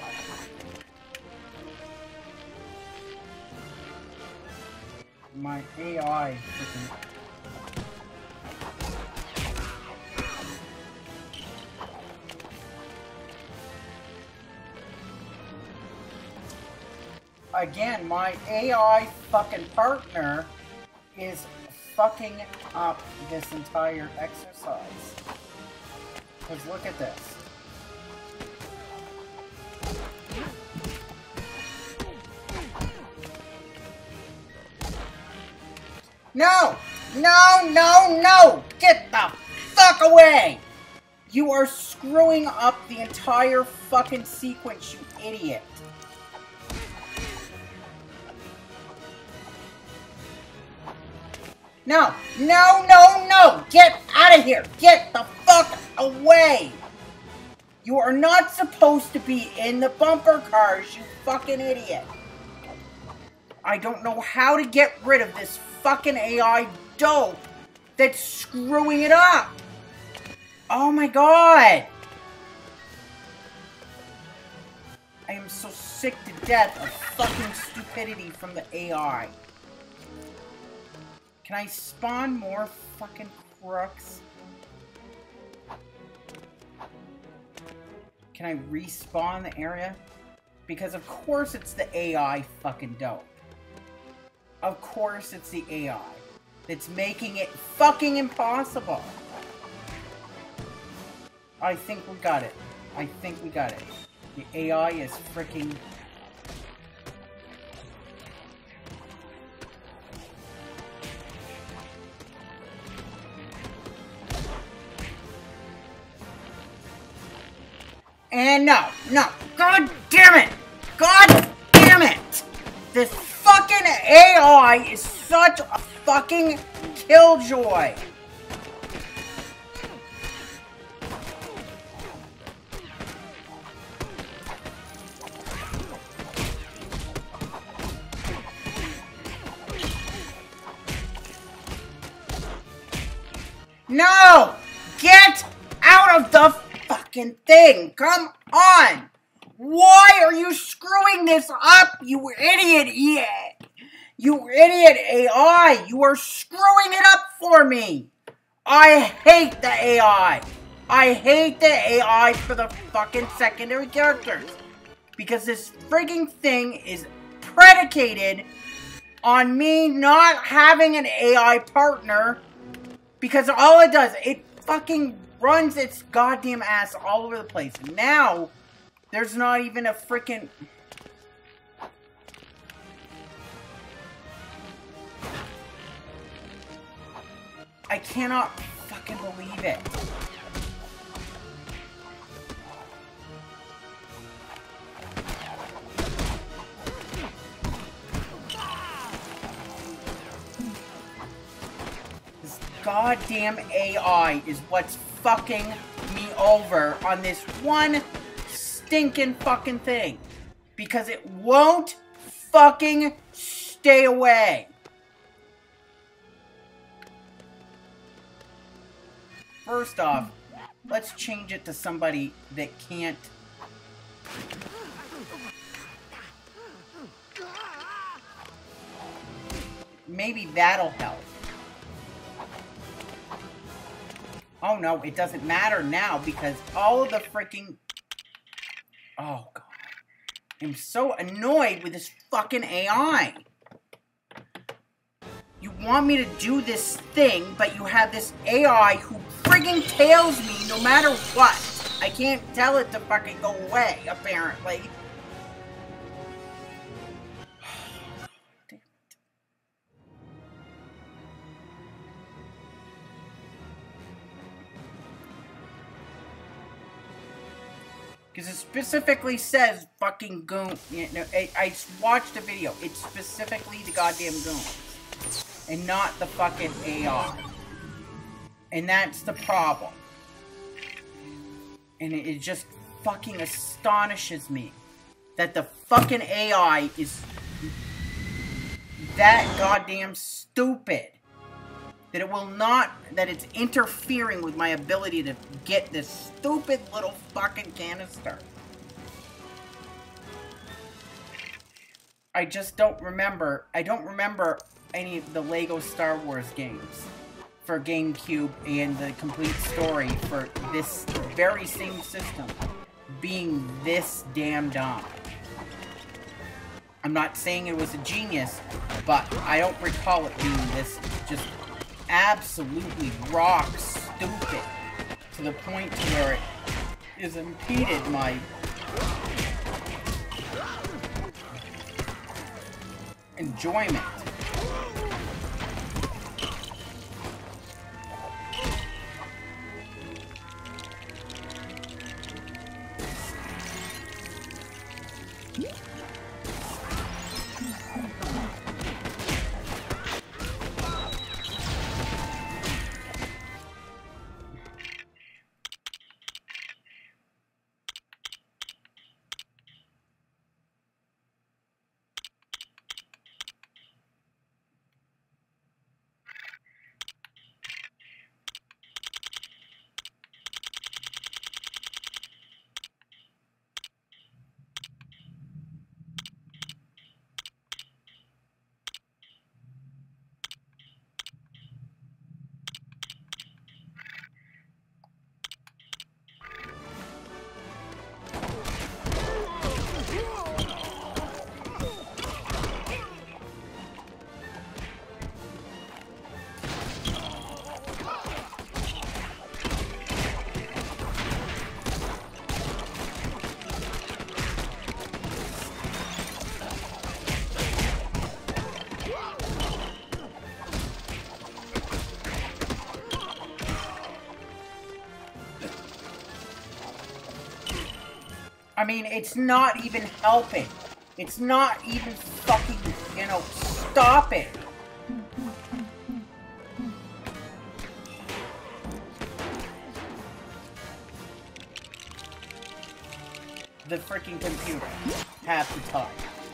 My A I freaking... Again, my A I fucking partner is fucking up this entire exercise. Because look at this. No! No, no, no! Get the fuck away! You are screwing up the entire fucking sequence, you idiot. No, no, no, no! Get out of here! Get the fuck away! You are not supposed to be in the bumper cars, you fucking idiot. I don't know how to get rid of this fucking A I dope that's screwing it up. Oh my god! I am so sick to death of fucking stupidity from the A I. Can I spawn more fucking crooks? Can I respawn the area? Because of course it's the A I fucking dope. Of course it's the A I that's making it fucking impossible. I think we got it. I think we got it. The A I is freaking... And no, no, god damn it! God damn it! This fucking A I is such a fucking killjoy! No! Get out of the fucking thing! Come on! Why are you screwing this up, you idiot? Yeah. You idiot A I! You are screwing it up for me! I hate the A I! I hate the A I for the fucking secondary characters! Because this frigging thing is predicated on me not having an A I partner. Because all it does, it fucking runs its goddamn ass all over the place. Now, there's not even a freaking... I cannot fucking believe it. This goddamn A I is what's fucking me over on this one stinking fucking thing. Because it won't fucking stay away. First off, let's change it to somebody that can't... Maybe that'll help. Oh no, it doesn't matter now because all of the freaking... Oh god. I'm so annoyed with this fucking A I. You want me to do this thing, but you have this A I who friggin' tails me no matter what. I can't tell it to fucking go away, apparently. Damn it. Because it specifically says fucking goon. You know, I, I watched a video. It's specifically the goddamn goons. And not the fucking A I. And that's the problem. And it, it just fucking astonishes me that the fucking A I is that goddamn stupid. That it will not, that it's interfering with my ability to get this stupid little fucking canister. I just don't remember, I don't remember any of the Lego Star Wars games for GameCube and the complete story for this very same system being this damn dumb. I'm not saying it was a genius, but I don't recall it being this just absolutely rock stupid to the point where it has impeded my enjoyment. I mean, it's not even helping. It's not even fucking, you know, stop it. The freaking computer half the time.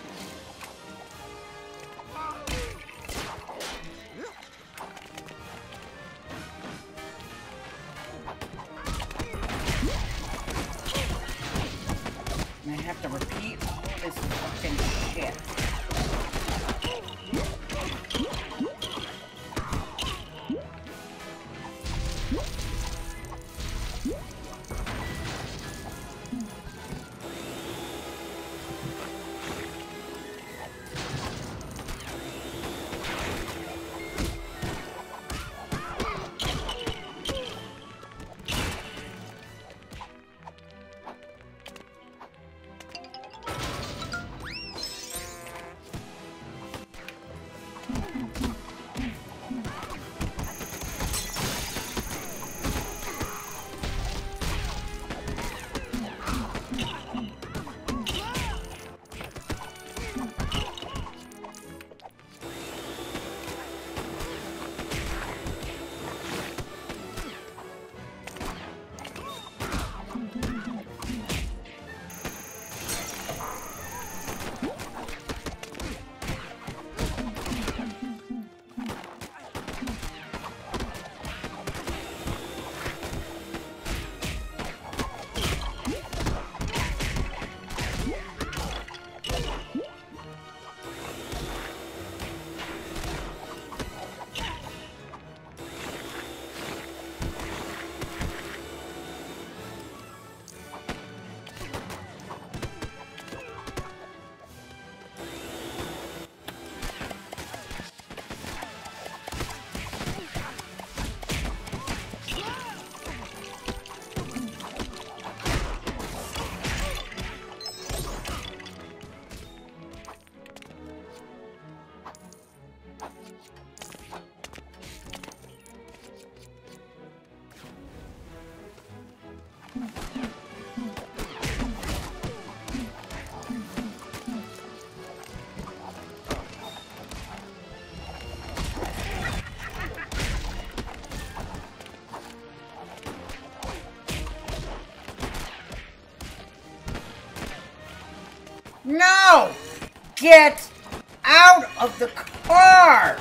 And I have to repeat all this fucking shit. No! Get out of the car!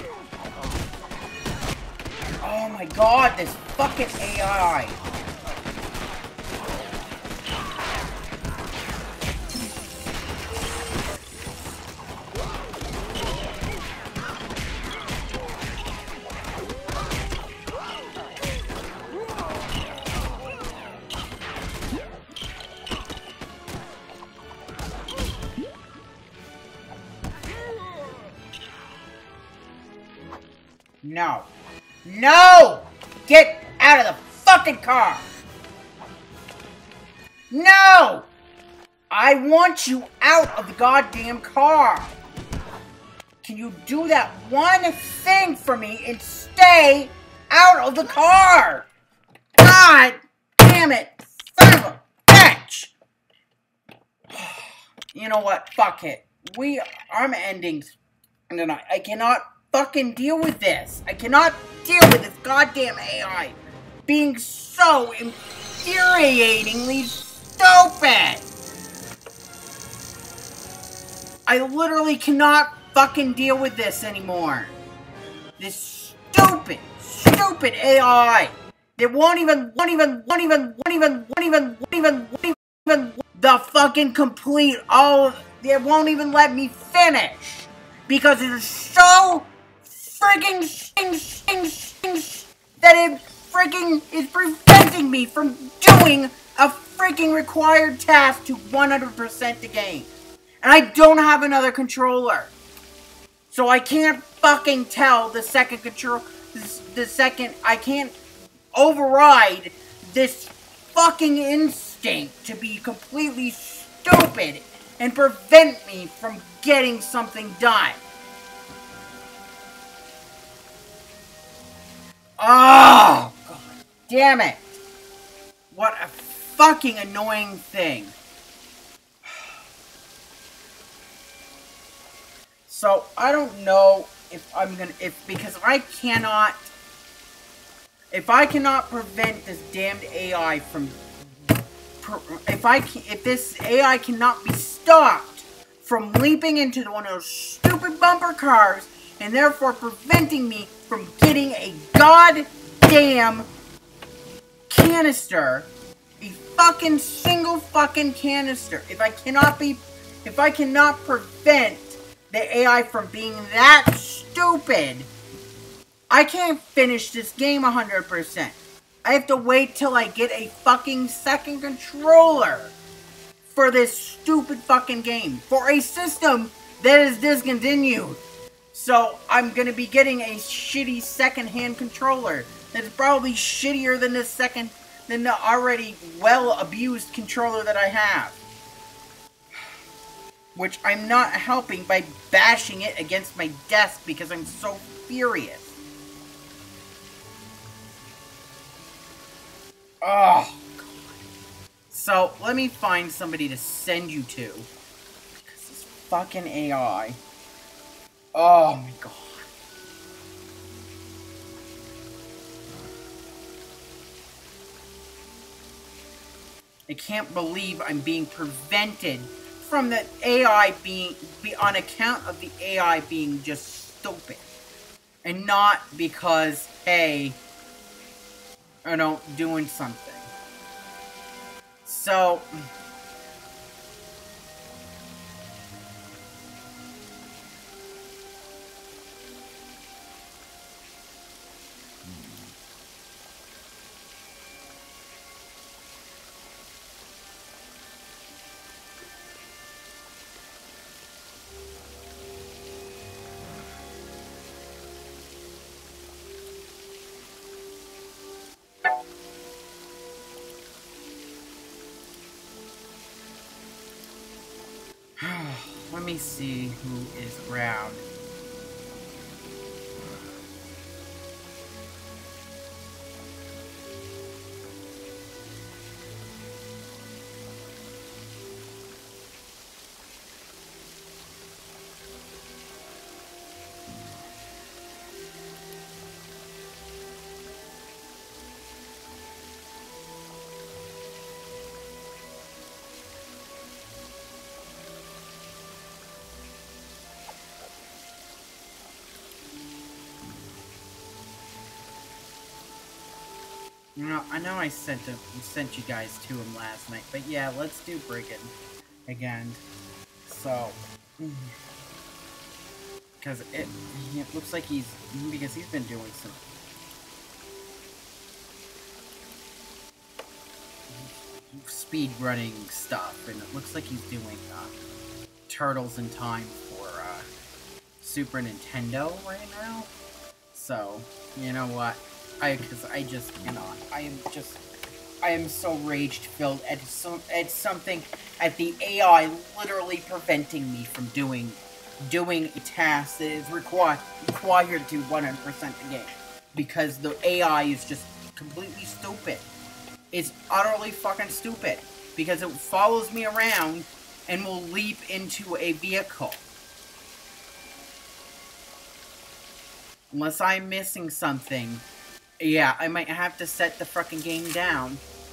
Oh my god, this fucking A I. No. No! Get out of the fucking car! No! I want you out of the goddamn car! Can you do that one thing for me and stay out of the car? God damn it! Son of a bitch! You know what? Fuck it. We... I'm ending tonight. I cannot fucking deal with this. I cannot deal with this goddamn A I being so infuriatingly stupid. I literally cannot fucking deal with this anymore. This stupid, stupid A I that won't even, won't even, won't even, won't even, won't even, won't even, won't even, the fucking complete all. It won't even let me finish because it is so friggin' that it friggin' is preventing me from doing a friggin' required task to one hundred percent the game. And I don't have another controller. So I can't fucking tell the second control, the second, I can't override this fucking instinct to be completely stupid and prevent me from getting something done. Oh, God damn it. What a fucking annoying thing. So, I don't know if I'm gonna, if, because I cannot, if I cannot prevent this damned A I from, if I, if this A I cannot be stopped from leaping into one of those stupid bumper cars, and therefore preventing me from getting a goddamn canister, a fucking single fucking canister, if I cannot be, if I cannot prevent the A I from being that stupid, I can't finish this game one hundred percent. I have to wait till I get a fucking second controller for this stupid fucking game. For a system that is discontinued. So, I'm gonna be getting a shitty second-hand controller that is probably shittier than the second, than the already well-abused controller that I have. Which I'm not helping by bashing it against my desk because I'm so furious. Oh, God. So, let me find somebody to send you to. Because this fucking A I. Oh, my God. I can't believe I'm being prevented from the A I being, be on account of the A I being just stupid. And not because, hey, you know, doing something. So, let me see who is around. You know, I know I sent a, sent you guys to him last night, but yeah, let's do Brigand again. So, because it, it looks like he's, because he's been doing some speed running stuff, and it looks like he's doing uh, Turtles in Time for uh, Super Nintendo right now. So, you know what? I, because I just cannot. I am just, I am so rage-filled at, some, at something, at the A I literally preventing me from doing, doing a task that is required, required to one hundred percent the game. Because the A I is just completely stupid. It's utterly fucking stupid. Because it follows me around and will leap into a vehicle. Unless I'm missing something, yeah, I might have to set the fucking game down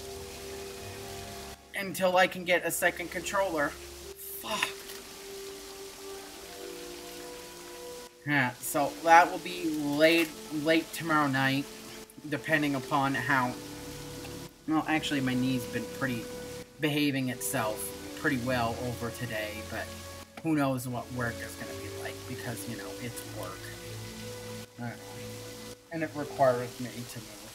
until I can get a second controller. Fuck. Yeah, so that will be late, late tomorrow night, depending upon how. Well, actually, my knee's been pretty behaving itself pretty well over today, but who knows what work is going to be like because, you know, it's work. I don't know. And it requires me to move.